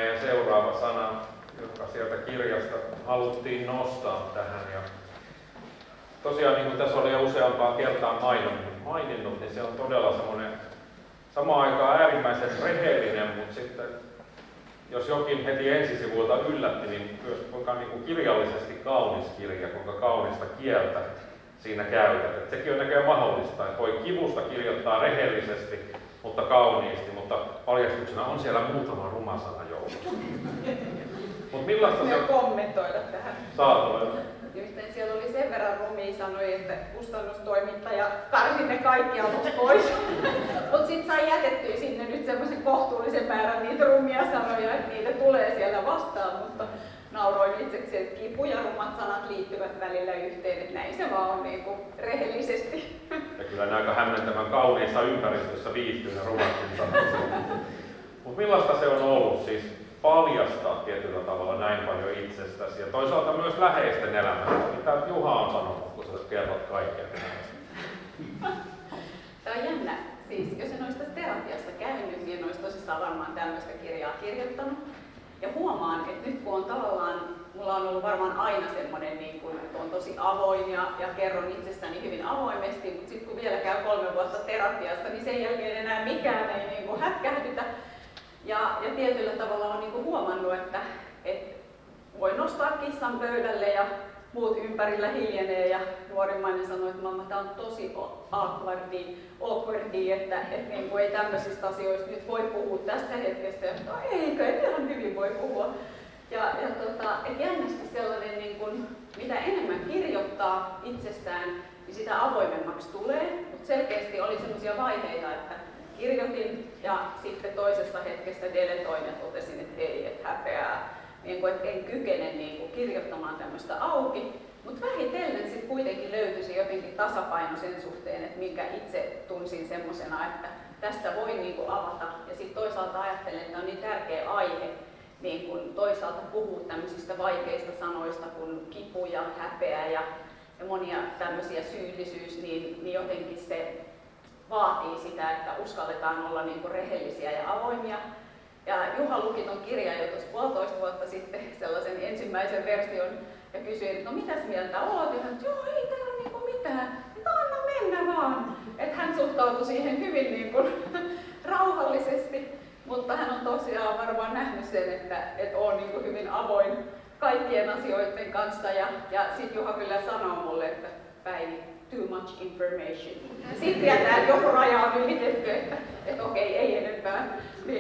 meidän seuraava sana, joka sieltä kirjasta haluttiin nostaa tähän. Ja tosiaan, niin kuin tässä oli jo useampaan kertaan maininnut, niin se on todella semmoinen samaan aikaan äärimmäisen rehellinen, mutta sitten jos jokin heti ensisivuilta yllätti, niin myös kuinka niin kuin kirjallisesti kaunis kirja, kuinka kaunista kieltä siinä käytetään. Et sekin on näköjään mahdollista, että voi kivusta kirjoittaa rehellisesti, mutta kauniisti, mutta paljastuksena on siellä muutama ruma sana joukossa. Mutta millaista se on? Kommentoida tähän. Saatoin. Nimittäin siellä oli sen verran rumia sanoja, että kustannustoimittaja karsi ne kaikki aluksi pois. Mutta sitten sai jätettyä sinne nyt semmoisen kohtuullisen määrän niitä rumia sanoja, että niitä tulee siellä vastaan. Mutta nauroin itseksi, että kipu ja rumat sanat liittyvät välillä yhteen, että näin se vaan on niinku rehellisesti. Ja kyllä ne aika hämmentävän kauniissa ympäristössä viihtyy ne rumatkin sanat. Mutta millaista se on ollut siis paljastaa tietyllä tavalla näin paljon itsestäsi ja toisaalta myös läheisten elämästä, mitä Juha on sanonut, kun sä kerrot kaikkea. Tämä on jännä. Siis, jos en olisi tässä terapiassa käynyt, niin en olisi tosissaan varmaan tämmöistä kirjaa kirjoittanut. Ja huomaan, että nyt kun on tavallaan, mulla on ollut varmaan aina semmoinen, niin kun, että on tosi avoin ja kerron itsestäni hyvin avoimesti, mutta sitten kun vielä käy 3 vuotta terapiassa, niin sen jälkeen enää mikään ei niin kuin hätkähdytä. Ja tietyllä tavalla on niin kuin huomannut, että voi nostaa kissan pöydälle ja muut ympärillä hiljenee ja nuorimmainen sanoi, että mamma, tämä on tosi awkwardia, että niin kuin ei tämmöisistä asioista nyt voi puhua tästä hetkestä. Ja eikö, et ihan hyvin voi puhua. Et jännästi sellainen, niin kuin, mitä enemmän kirjoittaa itsestään, niin sitä avoimemmaksi tulee. Mutta selkeästi oli sellaisia vaiheita, että kirjoitin ja sitten toisessa hetkessä deletoin ja totesin, että ei, että häpeää. Niin kuin, että en kykene niin kuin, kirjoittamaan tämmöistä auki, mutta vähitellen sitten kuitenkin löytyi jotenkin tasapaino sen suhteen, että minkä itse tunsin semmosena, että tästä voi niin kuin, avata. Ja sitten toisaalta ajattelen, että on niin tärkeä aihe niin kuin, toisaalta puhua tämmöisistä vaikeista sanoista kuin kipu ja häpeä ja monia tämmöisiä syyllisyys, niin jotenkin se vaatii sitä, että uskalletaan olla niin kuin, rehellisiä ja avoimia. Ja Juha luki ton kirjan jo tuossa 1,5 vuotta sitten sellaisen ensimmäisen version ja kysyi, että no mitäs mieltä olet? Ja hän, että joo, ei täällä ole niinku mitään, että anna mennä vaan. Että hän suhtautui siihen hyvin niinku rauhallisesti, mutta hän on tosiaan varmaan nähnyt sen, että on niinku hyvin avoin kaikkien asioiden kanssa. Ja sitten Juha kyllä sanoo mulle, että Päivi, too much information. Sitten tietää, että joku raja on ylitetty, että okei, ei enempää.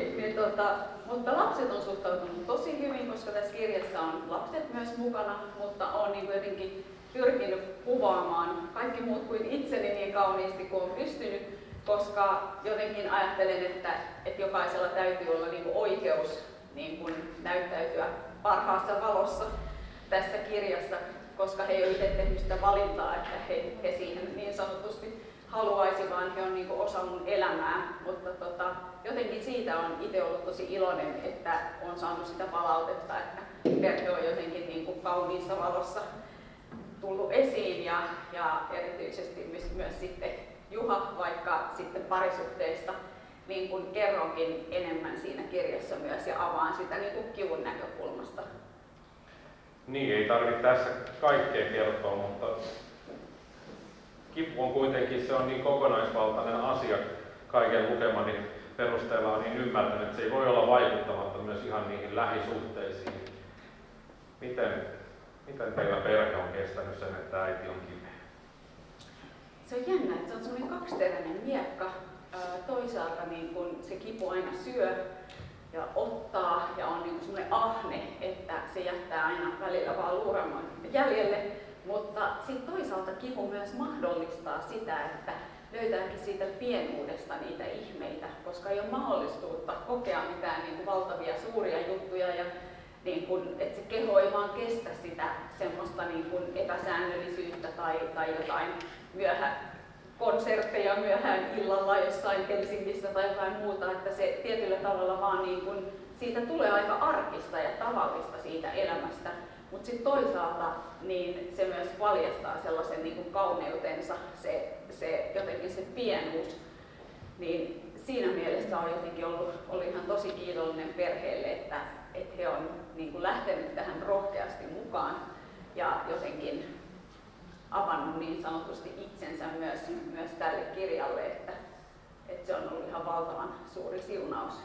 Mutta lapset on suhtautunut tosi hyvin, koska tässä kirjassa on lapset myös mukana, mutta olen niin jotenkin pyrkinyt kuvaamaan kaikki muut kuin itseni niin kauniisti kuin on pystynyt, koska jotenkin ajattelen, että jokaisella täytyy olla niin oikeus niin näyttäytyä parhaassa valossa tässä kirjassa, koska he eivät itse tehnyt sitä valintaa, että he siihen niin sanotusti haluaisi, vaan he on niin osa mun elämää, mutta jotenkin siitä on itse ollut tosi iloinen, että on saanut sitä palautetta, että perhe on jotenkin niin kauniissa valossa tullut esiin ja erityisesti myös sitten Juha, vaikka sitten parisuhteista niin kuin kerronkin enemmän siinä kirjassa myös ja avaan sitä niin kuin kivun näkökulmasta. Niin, ei tarvitse tässä kaikkea kertoa, mutta kipu on kuitenkin, se on niin kokonaisvaltainen asia kaiken lukemani perusteella on niin ymmärtänyt, että se ei voi olla vaikuttamatta myös ihan niihin lähisuhteisiin. Miten teillä perhe on kestänyt sen, että äiti on kipeä? Se on jännä, että se on semmoinen kaksiteräinen miekka. Toisaalta niin kun se kipu aina syö ja ottaa ja on niin semmoinen ahne, että se jättää aina välillä vaan luuramaan jäljelle. Mutta sitten toisaalta kipu myös mahdollistaa sitä, että löytääkin siitä pienuudesta niitä ihmeitä, koska ei ole mahdollisuutta kokea mitään niin kuin valtavia suuria juttuja ja niin kuin, että se keho ei vaan kestä sitä semmoista niin kuin epäsäännöllisyyttä tai jotain konsertteja myöhään illalla jossain Helsingissä tai jotain muuta, että se tietyllä tavalla vaan niin kuin, siitä tulee aika arkista ja tavallista siitä elämästä. Mutta sitten toisaalta niin se myös paljastaa sellaisen niin kuin kauneutensa, se jotenkin se pienuus. Niin siinä mielessä on jotenkin ollut ihan tosi kiitollinen perheelle, että niin sanotusti itsensä myös tälle kirjalle, että se on ollut ihan valtavan suuri siunaus.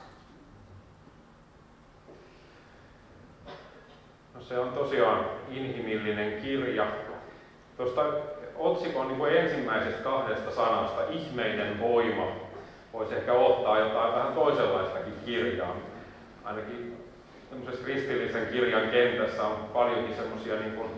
No, se on tosiaan inhimillinen kirja. Tuosta otsikon niin kuin ensimmäisestä 2 sanasta, ihmeinen voima, voisi ehkä ottaa jotain vähän toisenlaistakin kirjaa. Ainakin kristillisen kirjan kentässä on paljonkin semmoisia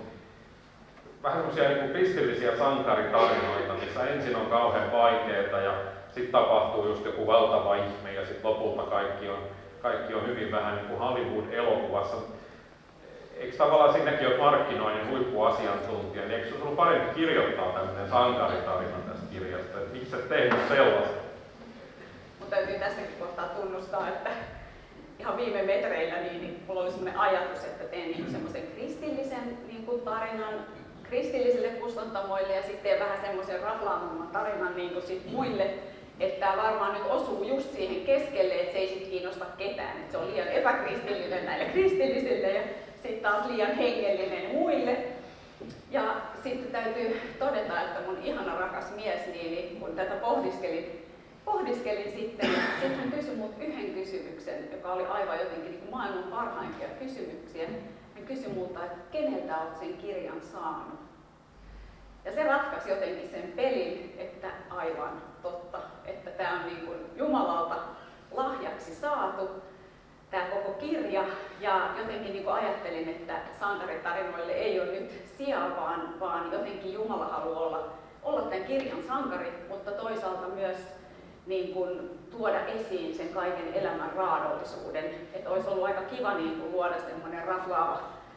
vähän semmoisia kristillisiä sankaritarinoita, missä ensin on kauhean vaikeaa ja sitten tapahtuu just joku valtava ihme ja sitten lopulta kaikki on hyvin vähän niin kuin Hollywood-elokuvassa. Eikö tavallaan sinnekin ole markkinoinnin huippuasiantuntija, niin eikö se ollut parempi kirjoittaa tämmöinen sankaritarina tästä kirjasta? Et miksi et tehnyt sellaista? Mutta täytyy tässäkin kohtaa tunnustaa, että ihan viime metreillä niin mulla oli semmoinen ajatus, että teen niin semmoisen kristillisen tarinan kristillisille kustantamoille ja sitten vähän semmoisen raflaamman tarinan sit muille. Että tämä varmaan nyt osuu just siihen keskelle, että se ei sit kiinnosta ketään. Että se on liian epäkristillinen näille kristillisille ja sitten taas liian hengellinen muille. Ja sitten täytyy todeta, että mun ihana rakas mies, niin kun tätä pohdiskelin sitten hän kysyi mut yhden kysymyksen, joka oli aivan jotenkin maailman parhaimpia kysymyksiä. Hän kysyi multa, että keneltä olet sen kirjan saanut? Ja se ratkaisi jotenkin sen pelin, että aivan totta, että tämä on niin kuin Jumalalta lahjaksi saatu, tämä koko kirja. Ja jotenkin niin kuin ajattelin, että sankaritarinoille ei ole nyt sijaa, vaan jotenkin Jumala haluaa olla tämän kirjan sankari, mutta toisaalta myös niin kuin tuoda esiin sen kaiken elämän raadollisuuden. Että olisi ollut aika kiva niin kuin luoda semmoinen raflaava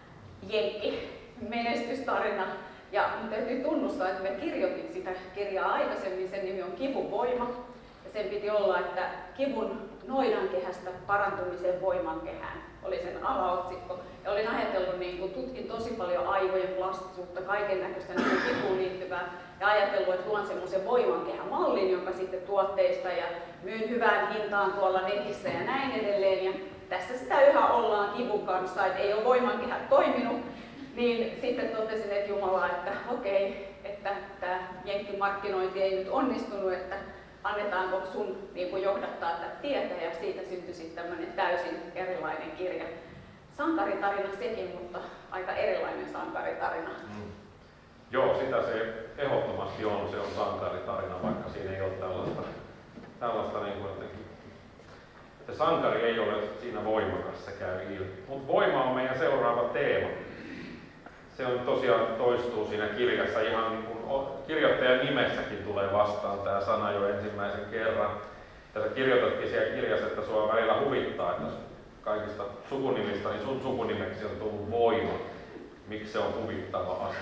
jenkki-menestystarina. Ja mun täytyy tunnustaa, että mä kirjoitin sitä kirjaa aikaisemmin, sen nimi on Kivun voima. Ja sen piti olla, että kivun noidankehästä parantumisen voimankehään oli sen alaotsikko. Ja olin ajatellut, tutkin tosi paljon aivojen plastisuutta, kaiken näköistä kipuun liittyvää. Ja ajatellut, että luon semmoisen voimankehän-mallin, jonka sitten tuotteista ja myyn hyvään hintaan tuolla netissä ja näin edelleen. Ja tässä sitä yhä ollaan kivun kanssa, että ei ole voimankehät toiminut. Niin sitten totesin, että Jumala, että okei, että tämä jenkkimarkkinointi ei nyt onnistunut, että annetaanko sun johdattaa tätä tietä, ja siitä syntyi sitten tämmöinen täysin erilainen kirja. Sankaritarina sekin, mutta aika erilainen sankaritarina. Joo, sitä se ehdottomasti on, se on sankaritarina, vaikka siinä ei ole tällaista niin kuin jotenkin. Että sankari ei ole siinä voimakas, se käy ilmi. Mutta voima on meidän seuraava teema. Se on tosiaan toistuu siinä kirjassa ihan niin kuin kirjoittajan nimessäkin tulee vastaan tämä sana jo ensimmäisen kerran. Ja sä kirjoitatkin siellä kirjassa, että sua välillä huvittaa, että kaikista sukunimistä, niin sun sukunimeksi on tullut voima. Miksi se on huvittava asia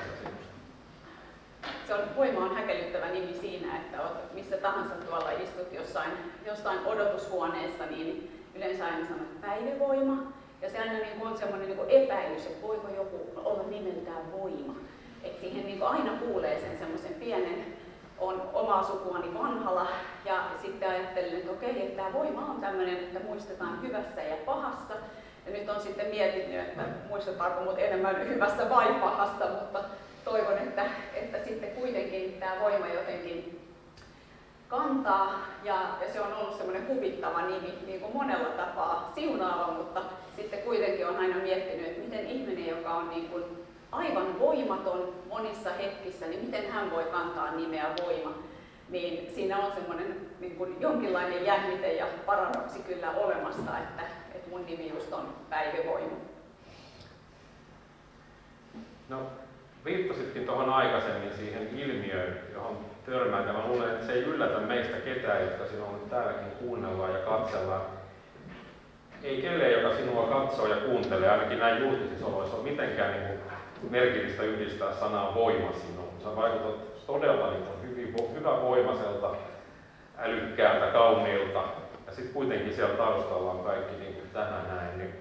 sinusta? Voima on häkellyttävä nimi siinä, että missä tahansa tuolla istut jossain odotushuoneessa, niin yleensä aina sanot päivävoima. Ja se aina on semmoinen epäilys, että voiko joku olla nimeltään voima. Et siihen aina kuulee sen semmoisen pienen, on omaa sukuani vanhala, ja sitten ajattelen, että okei, että tämä voima on tämmöinen, että muistetaan hyvässä ja pahassa. Ja nyt on sitten miettinyt, että muistetaanko mut enemmän hyvässä vai pahassa, mutta toivon, että sitten kuitenkin tämä voima jotenkin kantaa, ja se on ollut semmoinen huvittava nimi niin kuin monella tapaa, siunaava, mutta sitten kuitenkin on aina miettinyt, että miten ihminen, joka on niin kuin aivan voimaton monissa hetkissä, niin miten hän voi kantaa nimeä voima. Niin siinä on semmoinen niin kuin jonkinlainen jännite ja paradoksi kyllä olemassa, että mun nimi just on Päivävoima. No, viittasitkin tuohon aikaisemmin siihen ilmiöön, johon törmään. Mä luulen, että se ei yllätä meistä ketään, jotka sinua nyt täälläkin kuunnellaan ja katsellaan. Ei kelleen, joka sinua katsoo ja kuuntelee, ainakin näin julkisissa oloissa, on mitenkään merkillistä yhdistää sanaa voima sinuun. Sä vaikutat todella hyvävoimaiselta, älykkäältä, kauniilta. Ja sitten kuitenkin siellä taustalla on kaikki niin kuin tämä näin. Niin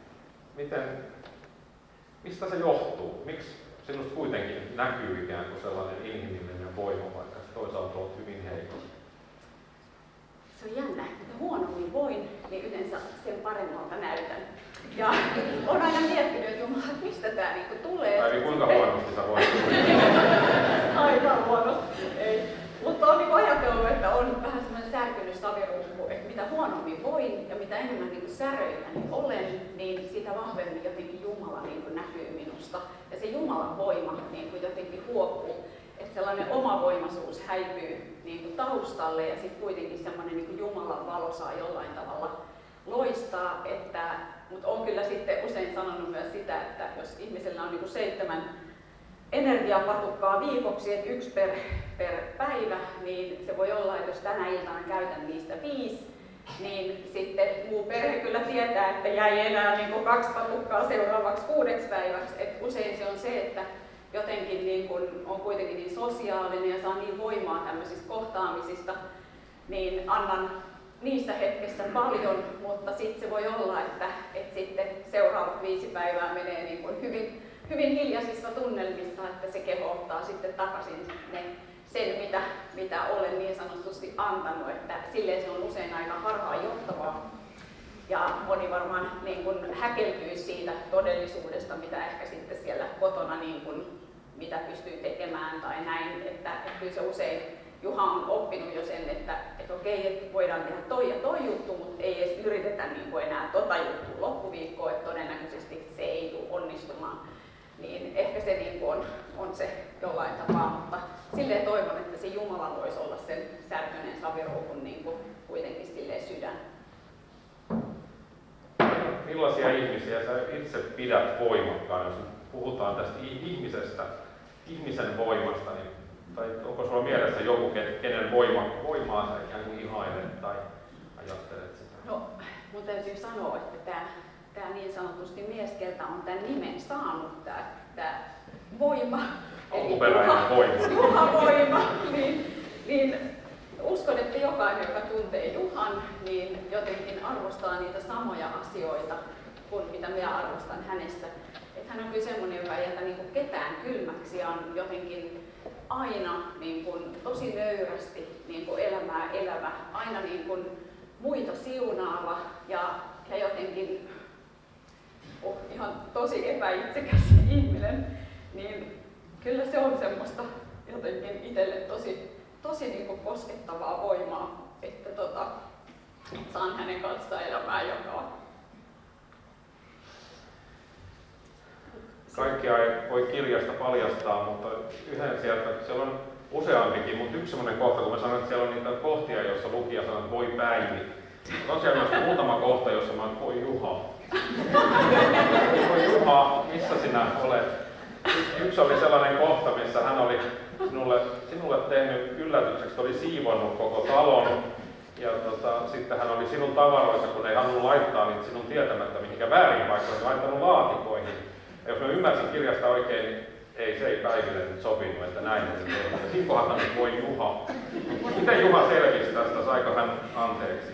mistä se johtuu? Miksi sinusta kuitenkin näkyy ikään kuin sellainen inhimillinen voima, vaikka toisaalta olet hyvin heikosti? Se on jännä, että huonommin voin, niin yleensä sen paremmalta näytän. Ja olen aina miettinyt, että Jumala, mistä tämä tulee. Eli kuinka huonosti sä voit? aika huonosti. Mutta on niin ajatellut, että on vähän semmoinen särkynyt saviruuhu, että mitä huonommin voin ja mitä enemmän niin säröilläni olen, niin sitä vahvemmin jotenkin Jumala niin näkyy minusta. Ja se Jumalan voima niin jotenkin huokuu, että sellainen omavoimaisuus häipyy niin taustalle ja sitten kuitenkin semmoinen niin Jumalan valo saa jollain tavalla loistaa. Mutta olen kyllä sitten usein sanonut myös sitä, että jos ihmisellä on niin 7 energiapatukkaa viikoksi, että 1 per päivä, niin se voi olla, että jos tänä iltana käytän niistä 5, niin sitten muu perhe kyllä tietää, että jäi enää niin 2 patukkaa seuraavaksi 6 päiväksi. Et usein se on se, että jotenkin niin kun on kuitenkin niin sosiaalinen ja saa niin voimaa tämmöisistä kohtaamisista, niin annan niissä hetkessä paljon, mutta sitten se voi olla, että sitten seuraavat 5 päivää menee niin kun hyvin hiljaisissa tunnelmissa, että se keho ottaa sitten takaisin sen, mitä olen niin sanotusti antanut, että silleen se on usein aika harhaanjohtavaa. Ja moni varmaan niin kun häkeltyy siitä todellisuudesta, mitä ehkä sitten siellä kotona, niin kun, mitä pystyy tekemään tai näin, että kyllä se usein Juha on oppinut jo sen, että okei, että voidaan tehdä toi ja toi juttu, mutta ei edes yritetä niin kuin enää tota juttua loppuviikkoa, että todennäköisesti se ei tule onnistumaan. Niin ehkä se niin kuin on se jollain tapaa, mutta silleen toivon, että se Jumala voisi olla sen särkyneen saviruukun niin kuin kuitenkin silleen sydän. Millaisia ihmisiä sä itse pidät voimakkaana, jos puhutaan tästä ihmisestä, ihmisen voimasta, niin, tai onko sulla mielessä joku, kenen voimaa sä ikään kuin ihailet tai ajattelet sitä? No, mun täytyy sanoa, että tämä niin sanotusti mieskeltä on tämän nimen saanut, tämä voima. Alkuperäinen voima. Juha voima. Niin uskon, että jokainen, joka tuntee Juhan, niin jotenkin arvostaa niitä samoja asioita kuin mitä minä arvostan hänestä. Että hän on kyllä semmoinen, joka ei jätä niin ketään kylmäksi ja on jotenkin aina niin kuin tosi nöyrästi niin kuin elämää elävä, aina niin kuin muita siunaava ja jotenkin ihan tosi epäitsekäs ihminen, niin kyllä se on semmoista jotenkin itselle tosi niin kuin koskettavaa voimaa, että saan hänen kanssaan elämää jakaa. Kaikkia ei voi kirjasta paljastaa, mutta yhden sieltä, siellä on useampikin, mutta yksi sellainen kohta, kun mä sanoin, että siellä on niitä kohtia, joissa lukija sanoo, että voi Päivi. On siellä myös muutama kohta, jossa mä oon, voi Juha. Voi Juha, missä sinä olet? Yksi oli sellainen kohta, missä hän oli sinulle tehnyt yllätykseksi, oli siivonnut koko talon. Ja sitten hän oli sinun tavaroissa, kun ei halunnut laittaa niitä sinun tietämättä mihinkä väärin paikkoihin, laittanut laatikoihin. Ja jos mä ymmärsin kirjasta oikein, niin se ei Päiville nyt sopinut, että näin on tehty. Siinä kohdassa nyt voi Juha. Miten Juha selvisi tästä? Saiko hän anteeksi?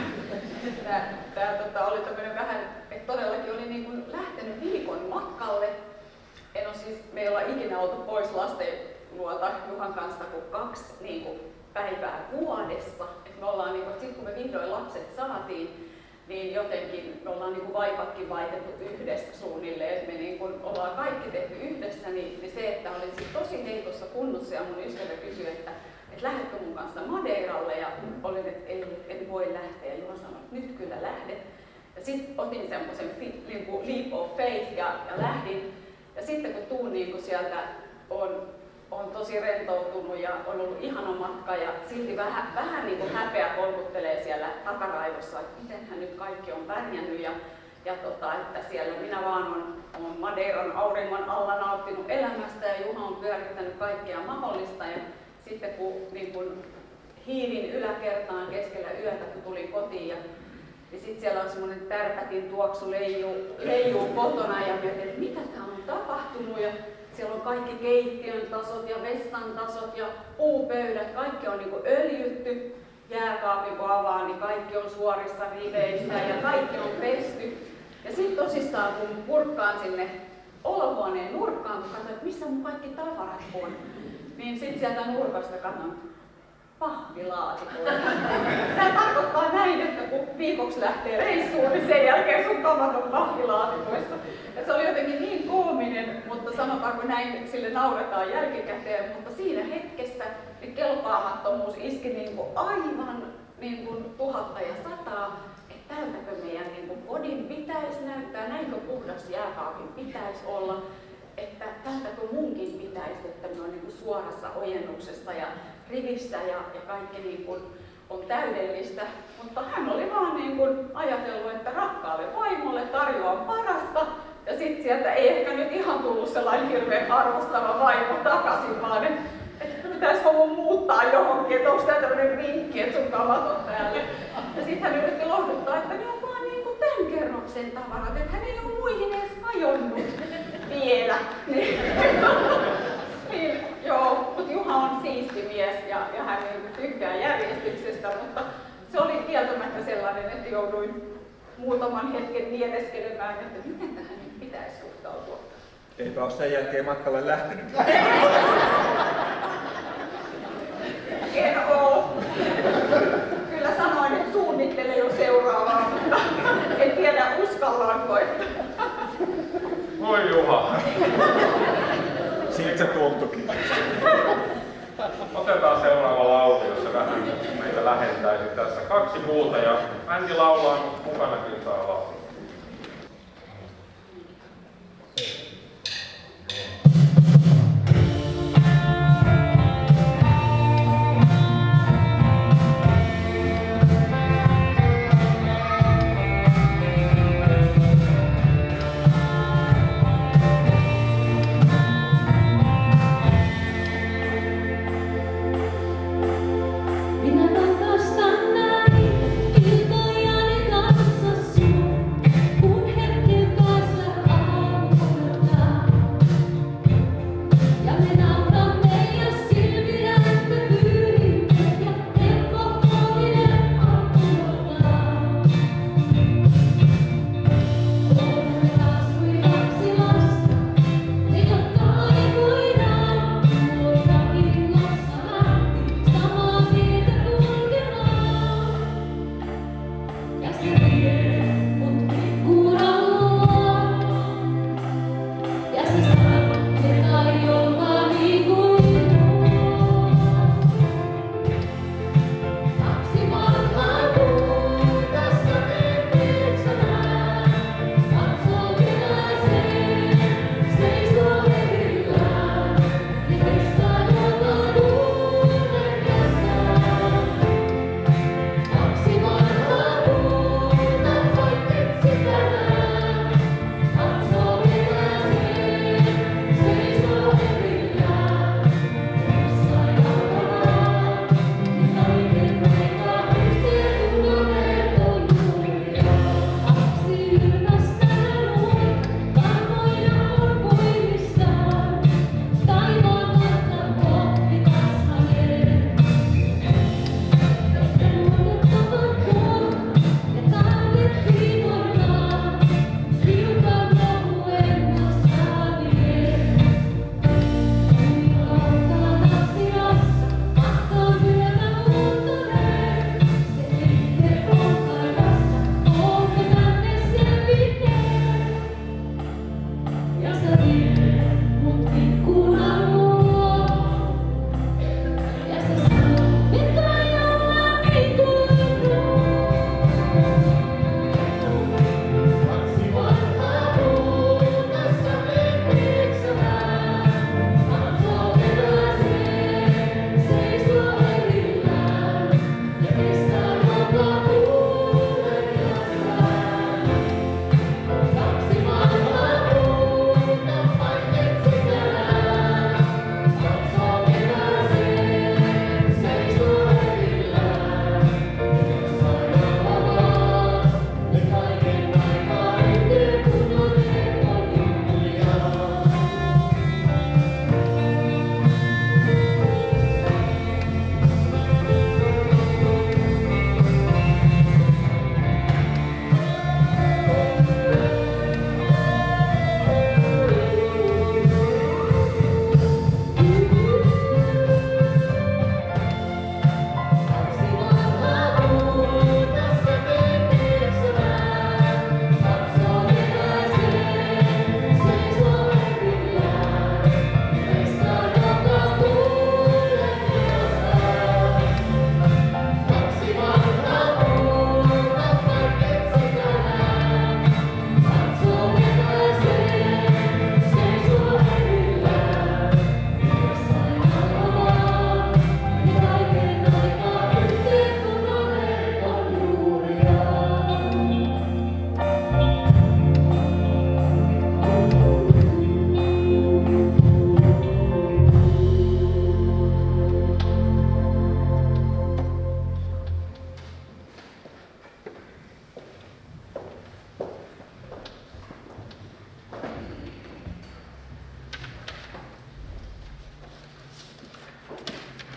Tämä oli tämmöinen vähän, että todellakin oli niin kuin lähtenyt viikon matkalle. Me ei olla ikinä oltu pois lasten luota Juhan kanssa kuin 2 niin kuin päivää vuodessa. Et me ollaan, niin kuin, sitten kun me vihdoin lapset saatiin, niin jotenkin me ollaan niin vaipatkin vaihdettu yhdessä suunnilleen, että me niin kuin ollaan kaikki tehty yhdessä, niin se, että olin siis tosi heikossa kunnossa ja mun ystävä kysyi, että lähdetkö mun kanssa Madeiralle ja olin, että en voi lähteä ja Juha sanoi, että nyt kyllä lähdet. Ja sitten otin semmoisen niin leap of faith ja lähdin. Ja sitten kun tuun niin sieltä on tosi rentoutunut ja on ollut ihana matka ja silti vähän niin kuin häpeä kolkuttelee siellä takaraivossa, että mitenhän nyt kaikki on pärjännyt ja että siellä minä vaan on Madeiran auringon alla nauttinut elämästä ja Juha on pyörittänyt kaikkea mahdollista ja sitten kun niin kuin hiirin yläkertaan keskellä yötä kun tulin kotiin ja sitten siellä on semmoinen tärpätin tuoksu leijuu kotona ja mietin, että mitä täällä on tapahtunut ja siellä on kaikki keittiön tasot ja vessan tasot ja puupöydät, kaikki on niinku öljytty. Jääkaapin kun avaa, niin kaikki on suorissa riveissä ja kaikki on pesty. Ja sitten tosissaan kun kurkkaan sinne olohuoneen nurkkaan, kun katsoin, että missä mun kaikki tavarat on, niin sitten sieltä nurkasta katson, pahvilaatikoita. Tämä tarkoittaa näin, että kun viikoksi lähtee reissuun, niin sen jälkeen sun kamat on pahvilaatikoissa. Ja se oli jotenkin niin koominen, mutta sanotaanko näin, sille nauretaan jälkikäteen, mutta siinä hetkessä niin kelpaamattomuus iski niin kuin aivan niin kuin 1001, että tältäkö meidän niin kuin kodin pitäisi näyttää, näinkö puhdas jääkaapin pitäisi olla, että tältäkö munkin pitäisi, että me on niin kuin suorassa ojennuksessa ja rivissä ja kaikki niin kuin on täydellistä, mutta hän oli vaan niin kuin ajatellut, että rakkaalle vaimolle tarjoan parasta ja sitten sieltä ei ehkä nyt ihan tullut sellainen hirveän arvostava vaimo takaisin, vaan että pitäisikö mun muuttaa johonkin, että onko tää tämmönen vinkki, että sun kamat on täällä. Ja sitten hän yritti lohduttaa, että ne on vaan niin kuin tämän kerroksen tavarat, että hän ei ole muihin edes kajonnut vielä. Niin, joo, mutta Juha on siisti mies ja hän tykkää järjestyksestä, mutta se oli kieltämättä sellainen, että jouduin muutaman hetken mieteskelemään, että miten tähän nyt pitäisi suhtautua. Eipä ole sen jälkeen matkalle lähtenyt. En oo. Kyllä sanoin, että suunnittelen jo seuraavaa, mutta en tiedä uskallaanko. Voi Juha. Siitä se tuntukin. Otetaan seuraava laulu, jos se vähän meitä lähentäisi tässä. 2 puuta ja Antti laulaa, mutta mukanakin saa laulaa. Minä rakastan näin iltojani kanssa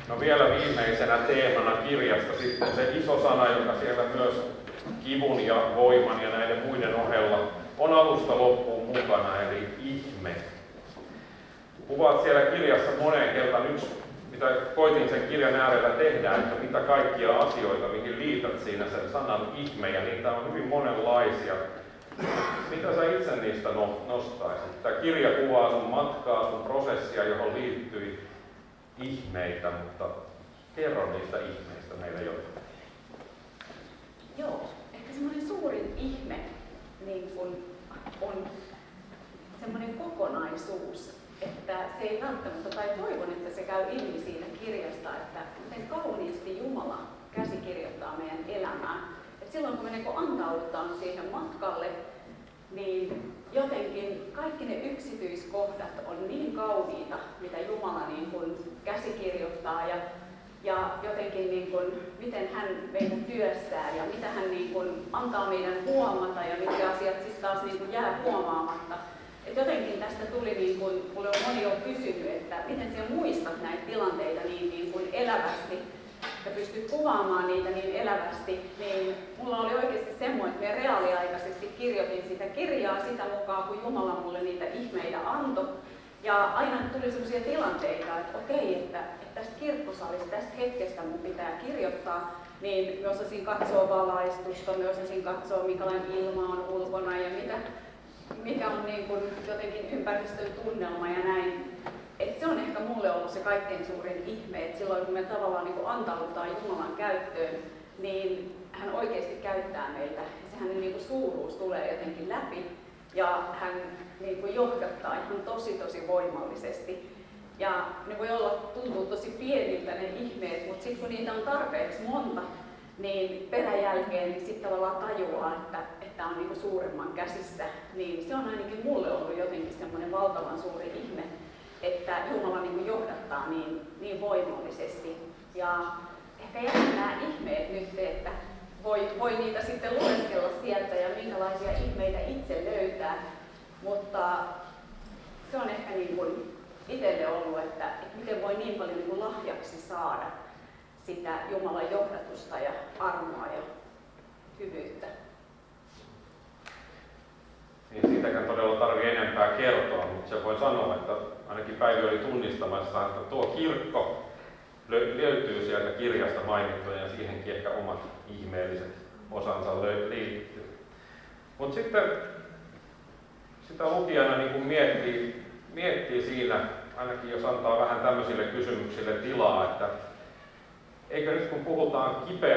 No vielä viimeisenä teemana kirjasta sitten se iso sana, joka siellä myös kivun ja voiman ja näiden muiden ohella on alusta loppuun mukana, eli ihme. Kuvaat siellä kirjassa moneen kertaan yksi, mitä koitin sen kirjan äärellä tehdä, että mitä kaikkia asioita, mihin liität siinä sen sanan ihme, ja niitä on hyvin monenlaisia. Mitä sä itse niistä nostaisit? Tämä kirja kuvaa sun matkaa, sun prosessia, johon liittyi ihmeitä, mutta kerro niistä ihmeistä meille jotain. Joo, ehkä semmoinen suurin ihme niin kun on semmoinen kokonaisuus, että se ei välttämättä, tai toivon, että se käy ilmi siitä kirjasta, että miten kauniisti Jumala käsikirjoittaa meidän elämää. Et silloin kun me niin antaudutaan siihen matkalle, niin jotenkin kaikki ne yksityiskohdat on niin kauniita, mitä Jumala niin kuin käsikirjoittaa ja jotenkin niin kuin, miten hän meitä työstää ja mitä hän niin kuin antaa meidän huomata ja mitkä asiat siis taas niin kuin jää huomaamatta. Et jotenkin tästä tuli, niin kuin, mulle on moni jo kysynyt, että miten sinä muistat näitä tilanteita niin kuin elävästi ja pystyt kuvaamaan niitä niin elävästi, niin mulla oli oikeasti semmoinen, että minä reaaliaikaisesti kirjoitin sitä kirjaa sitä mukaan, kun Jumala mulle niitä ihmeitä antoi. Ja aina tuli sellaisia tilanteita, että okei, että tästä kirkkosalista, tästä hetkestä mun pitää kirjoittaa, niin me osasin katsoa valaistusta, me osasin katsoa minkälainen ilma on ulkona ja mikä on niin kuin jotenkin ympäristön tunnelma ja näin. Et se on ehkä mulle ollut se kaikkein suurin ihme, että silloin kun me tavallaan niin kuin antaudutaan Jumalan käyttöön, niin hän oikeasti käyttää meitä. Ja se hänen niin kuin suuruus tulee jotenkin läpi ja hän niin kuin johdattaa ihan tosi voimallisesti. Ja ne voi olla, tuntuu tosi pieniltä ne ihmeet, mutta sitten kun niitä on tarpeeksi monta, niin peräjälkeen niin sitten tavallaan tajuaa, että on niin kuin suuremman käsissä. Niin se on ainakin mulle ollut jotenkin semmoinen valtavan suuri ihme, että Jumala niin kuin johdattaa niin voimallisesti. Ja ehkä jätän nämä ihmeet nyt, että voi niitä sitten lueskella sieltä ja minkälaisia ihmeitä itse löytää. Mutta se on ehkä niin kuin itselle ollut, että miten voi niin paljon niin kuin lahjaksi saada sitä Jumalan johdatusta ja armoa ja hyvyyttä. Niin siitäkään todella tarvitse enempää kertoa, mutta se voi sanoa, että ainakin Päivi oli tunnistamassa, että tuo kirkko löytyy sieltä kirjasta mainittuja ja siihenkin ehkä omat ihmeelliset osansa liittyy. Mutta sitten sitä lukijana niin kun miettii siinä, ainakin jos antaa vähän tämmöisille kysymyksille tilaa, että eikö nyt kun puhutaan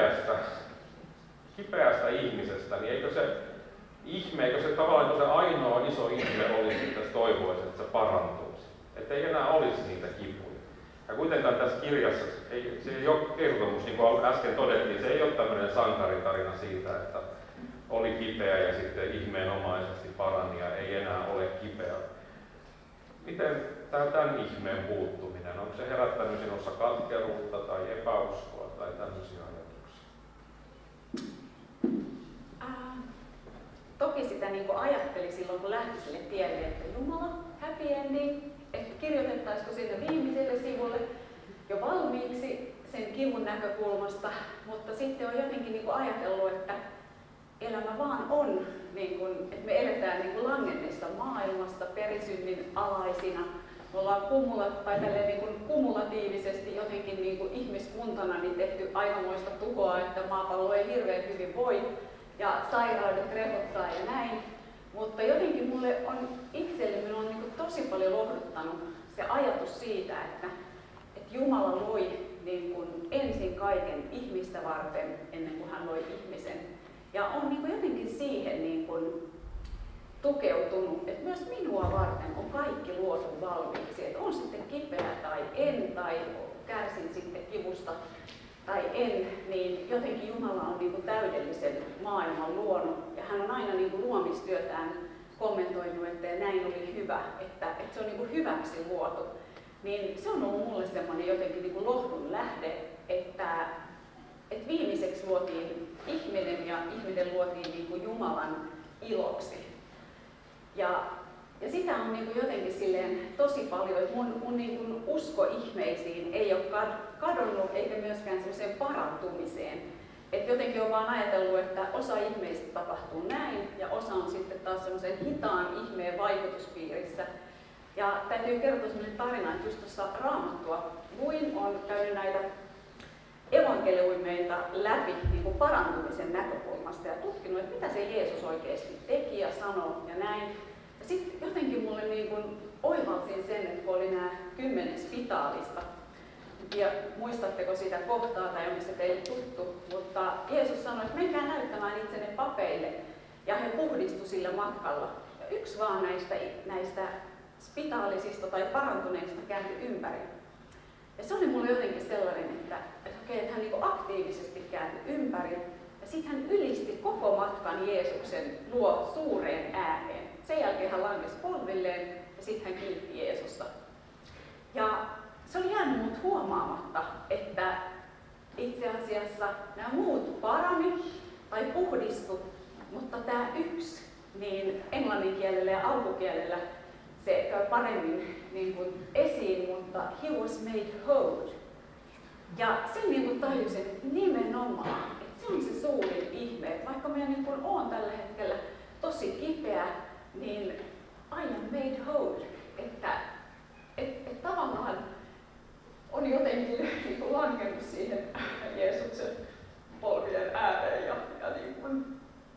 kipeästä ihmisestä, niin eikö se tavallaan se ainoa iso ihme olisi, että toivoisi, että se parantuisi. Että ei enää olisi niitä kipuja. Ja kuitenkaan tässä kirjassa, se ei ole kertomus, niin kuin äsken todettiin, se ei ole tämmöinen sankaritarina siitä, että oli kipeä ja sitten ihmeenomaisesti parani ja ei enää ole kipeä. Miten tämän ihmeen puuttuminen, onko se herättänyt sinussa katkeruutta tai epäuskoa tai tämmöisiä ajatuksia? Toki sitä niin kuin ajatteli silloin, kun lähti sille tielle, että Jumala, happy ending, että kirjoitettaisiko sinne viimeiselle sivulle jo valmiiksi sen kivun näkökulmasta, mutta sitten on jotenkin niin kuin ajatellut, että elämä vaan on, niin kuin, että me eletään niin kuin langenneessa maailmassa perisynnin alaisina. Me ollaan niin kuin kumulatiivisesti jotenkin niin kuin ihmiskuntana niin tehty aikamoista tuhoa, että maapallo ei hirveän hyvin voi ja sairaudet rehottaa ja näin. Mutta jotenkin mulle on itselle on niin kuin tosi paljon lohduttanut se ajatus siitä, että Jumala loi niin kuin ensin kaiken ihmistä varten ennen kuin hän loi ihmisen. Ja on niin kuin jotenkin siihen niin kuin tukeutunut, että myös minua varten on kaikki luotu valmiiksi. Että on sitten kipeä tai en, tai kärsin sitten kivusta tai en, niin jotenkin Jumala on niin kuin täydellisen maailman luonut. Ja hän on aina niin kuin luomistyötään kommentoinut, että näin oli hyvä, että se on niin kuin hyväksi luotu. Niin se on ollut mulle semmoinen jotenkin niin kuin lohdun lähde, että viimeiseksi luotiin ihminen ja ihminen luotiin niin kuin Jumalan iloksi. Ja Ja sitä on niin kuin jotenkin silleen tosi paljon, että mun niin kuin usko ihmeisiin ei ole kadonnut eikä myöskään semmoiseen parantumiseen. Että jotenkin on vaan ajatellut, että osa ihmeistä tapahtuu näin ja osa on sitten taas semmoisen hitaan ihmeen vaikutuspiirissä. Ja täytyy kertoa semmoinen tarina, että just tuossa Raamattua luin, on käynyt näitä evankeliumeita läpi niin kuin parantumisen näkökulmasta ja tutkinut, että mitä se Jeesus oikeasti teki ja sanoi ja näin. Ja sitten jotenkin mulle niin kuin oivalsin sen, että kun oli nämä 10 spitaalista, ja muistatteko sitä kohtaa tai onko se teille tuttu, mutta Jeesus sanoi, että menkää näyttämään itsenne papeille, ja he puhdistu sillä matkalla. Ja yksi vaan näistä spitaalisista tai parantuneista kääntyi ympäri. Ja se oli mulle jotenkin sellainen, että hän niin kuin aktiivisesti kääntyi ympäri, ja sitten hän ylisti koko matkan Jeesuksen luo suureen ääneen. Sen jälkeen hän lankesi polvilleen, ja sitten hän kiitti Jeesusta. Ja se oli jäänyt mut huomaamatta, että itse asiassa nämä muut parani tai puhdistu, mutta tämä yksi, niin englannin kielellä ja alkukielellä se käy paremmin niin kuin esiin, mutta he was made whole. Ja sen niin kuin tajusin, että nimenomaan, että se on se suurin ihme, että vaikka minä niin kuin olen tällä hetkellä tosi kipeä, niin I am made whole. Että tavallaan on jotenkin niin kuin langennut siihen Jeesuksen polvien ääreen ja niin kuin,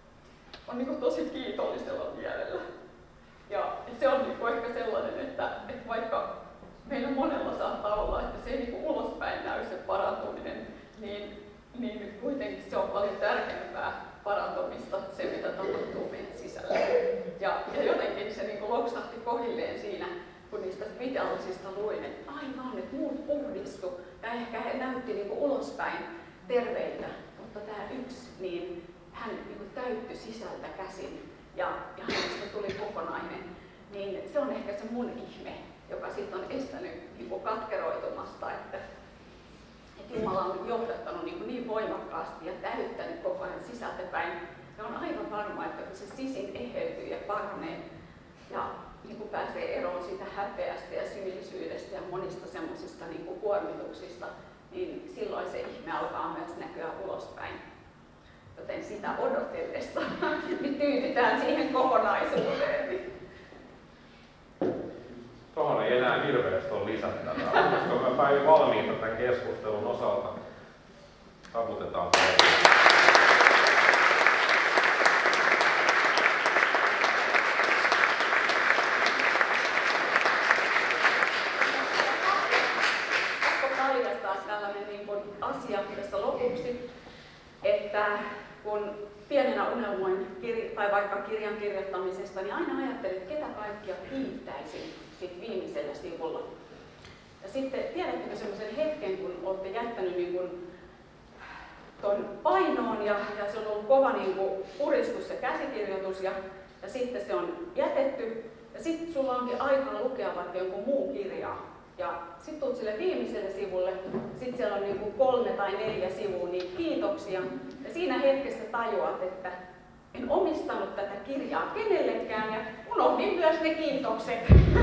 on niin kuin tosi kiitollisella mielellä. Ja se on niin kuin ehkä sellainen, että vaikka meillä monella saattaa olla, että se ei niin kuin ulospäin näy se parantuminen, niin kuitenkin se on paljon tärkeämpää parantumista, se mitä tapahtuu meidän sisällä. Ja jotenkin se niin kuin loksahti kohdilleen siinä, kun niistä spitaalisista luin, että aivan, että muut puhdistu ja ehkä he näytti niin kuin ulospäin terveiltä, mutta tämä yksi, niin hän niin kuin täyttyi sisältä käsin ja hänestä tuli kokonainen. Niin se on ehkä se mun ihme, joka sitten on estänyt niin kuin katkeroitumasta, että Jumala on johdattanut niin voimakkaasti ja täyttänyt koko ajan sisältäpäin. Ja on aivan varma, että kun se sisin eheytyy ja paranee ja niin kuin pääsee eroon siitä häpeästä ja syyllisyydestä ja monista semmoisista niin kuin kuormituksista, niin silloin se ihme alkaa myös näkyä ulospäin. Joten sitä odotellessa niin tyytytään siihen kokonaisuuteen. Tuohon ei enää hirveästi ole lisättävää. Koska mä päin valmiita tämän keskustelun osalta. Taputetaan paljon. Tällainen niin kuin asia tässä lopuksi, että kun pienenä unelmoin tai vaikka kirjan kirjoittamisesta, niin aina ajattelin, että ketä kaikkia kiittäisin sit viimeisellä sivulla. Ja sitten tiedättekö semmoisen hetken, kun olette jättänyt niin kuin ton painoon ja se on ollut kova niin kuin puristus se käsikirjoitus ja sitten se on jätetty ja sitten sulla onkin aikaa lukea vaikka jonkun muun kirjaa. Ja sitten tulet sille viimeiselle sivulle, sitten siellä on niin kuin 3 tai 4 sivua, niin kiitoksia. Ja siinä hetkessä tajuat, että en omistanut tätä kirjaa kenellekään ja unohdin myös ne kiitokset.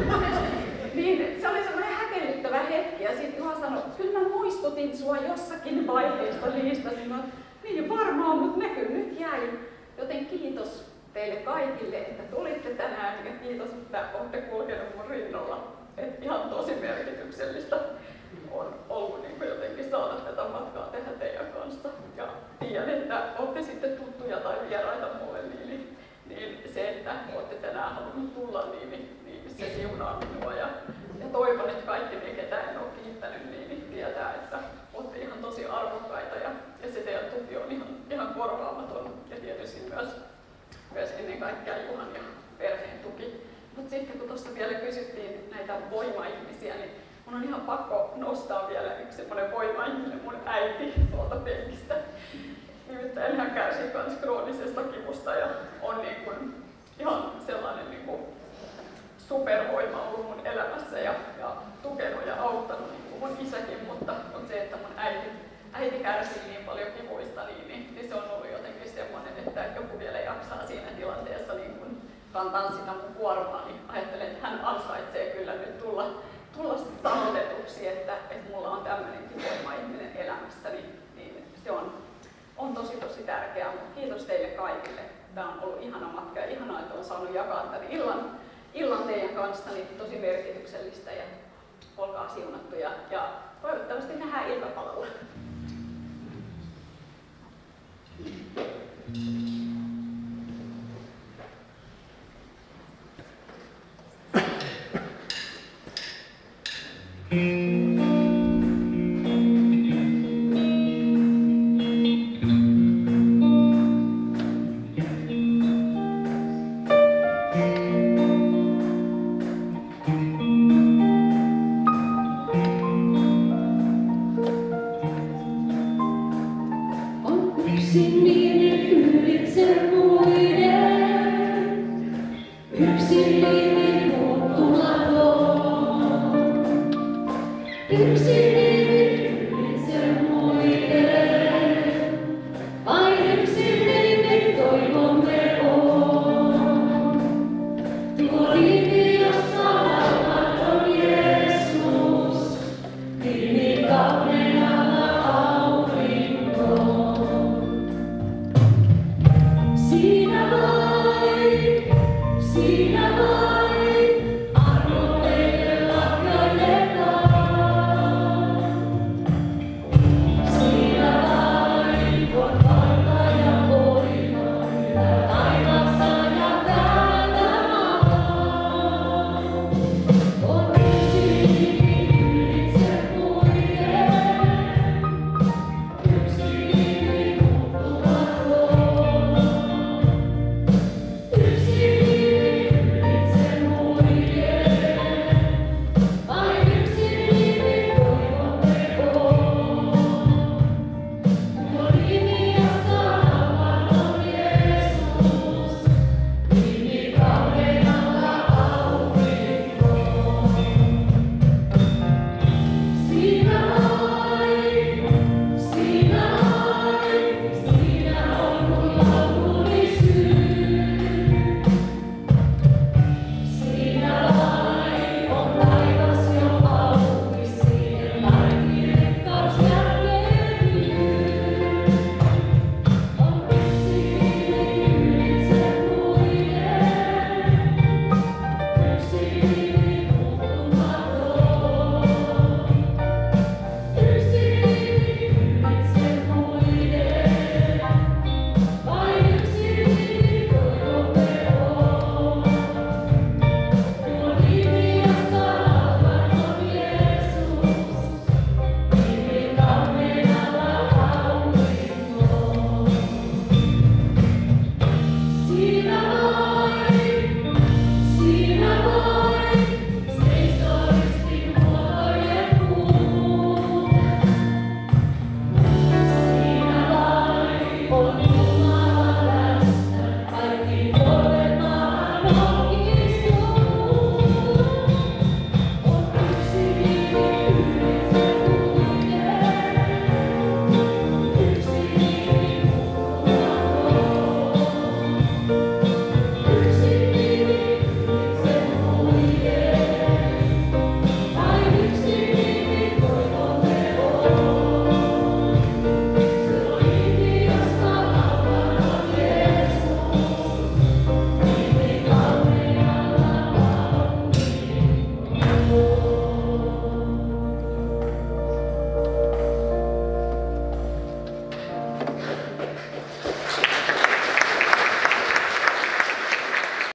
Niin se oli semmoinen häkellyttävä hetki ja sitten Juha sanoi, että kyllä mä muistutin sua jossakin vaiheessa liistasin. No, niin varmaan, mutta ne kyllä nyt jäi. Joten kiitos teille kaikille, että tulitte tänään ja kiitos, että olette kulkeneet mun rinnalla. Et ihan tosi merkityksellistä on ollut niin jotenkin saada tätä matkaa tehdä teidän kanssa. Ja tiedän, että olette sitten tuttuja tai vieraita mulle, niin se, että olette tänään halunnut tulla, niin se siunaa minua. Ja toivon, että kaikki ne, ketä en ole kiittänyt, niin tietää, että olette ihan tosi arvokkaita ja se teidän tuki on ihan korvaamaton. Ja tietysti myös ennen kaikkea Juhan ja perheen tuki. Mutta sitten kun tuossa vielä kysyttiin näitä voimaihmisiä, niin mun on ihan pakko nostaa vielä yksi semmoinen voimaihminen, mun äiti tuolta penkistä. Nimittäin hän kärsii myös kroonisesta kivusta ja on niin kuin ihan sellainen niin kuin supervoima ollut mun elämässä ja tukenut ja auttanut niin kuin mun isäkin, mutta on se, että mun äiti kärsii niin paljon kivuista, niin se on ollut jotenkin semmoinen, että joku vielä jaksaa siinä tilanteessa niin kuin kantaa sitä mun kuormaa, niin ajattelen, että hän ansaitsee kyllä nyt tulla sanotetuksi, että mulla on tämmöinenkin voima-ihminen elämässä, niin se on tosi tärkeää. Mutta kiitos teille kaikille. Tämä on ollut ihana matka ja ihanaa, että olen saanut jakaa tämän illan teidän kanssa, niin tosi merkityksellistä ja olkaa siunattuja ja toivottavasti nähdään iltapalalla. Yksin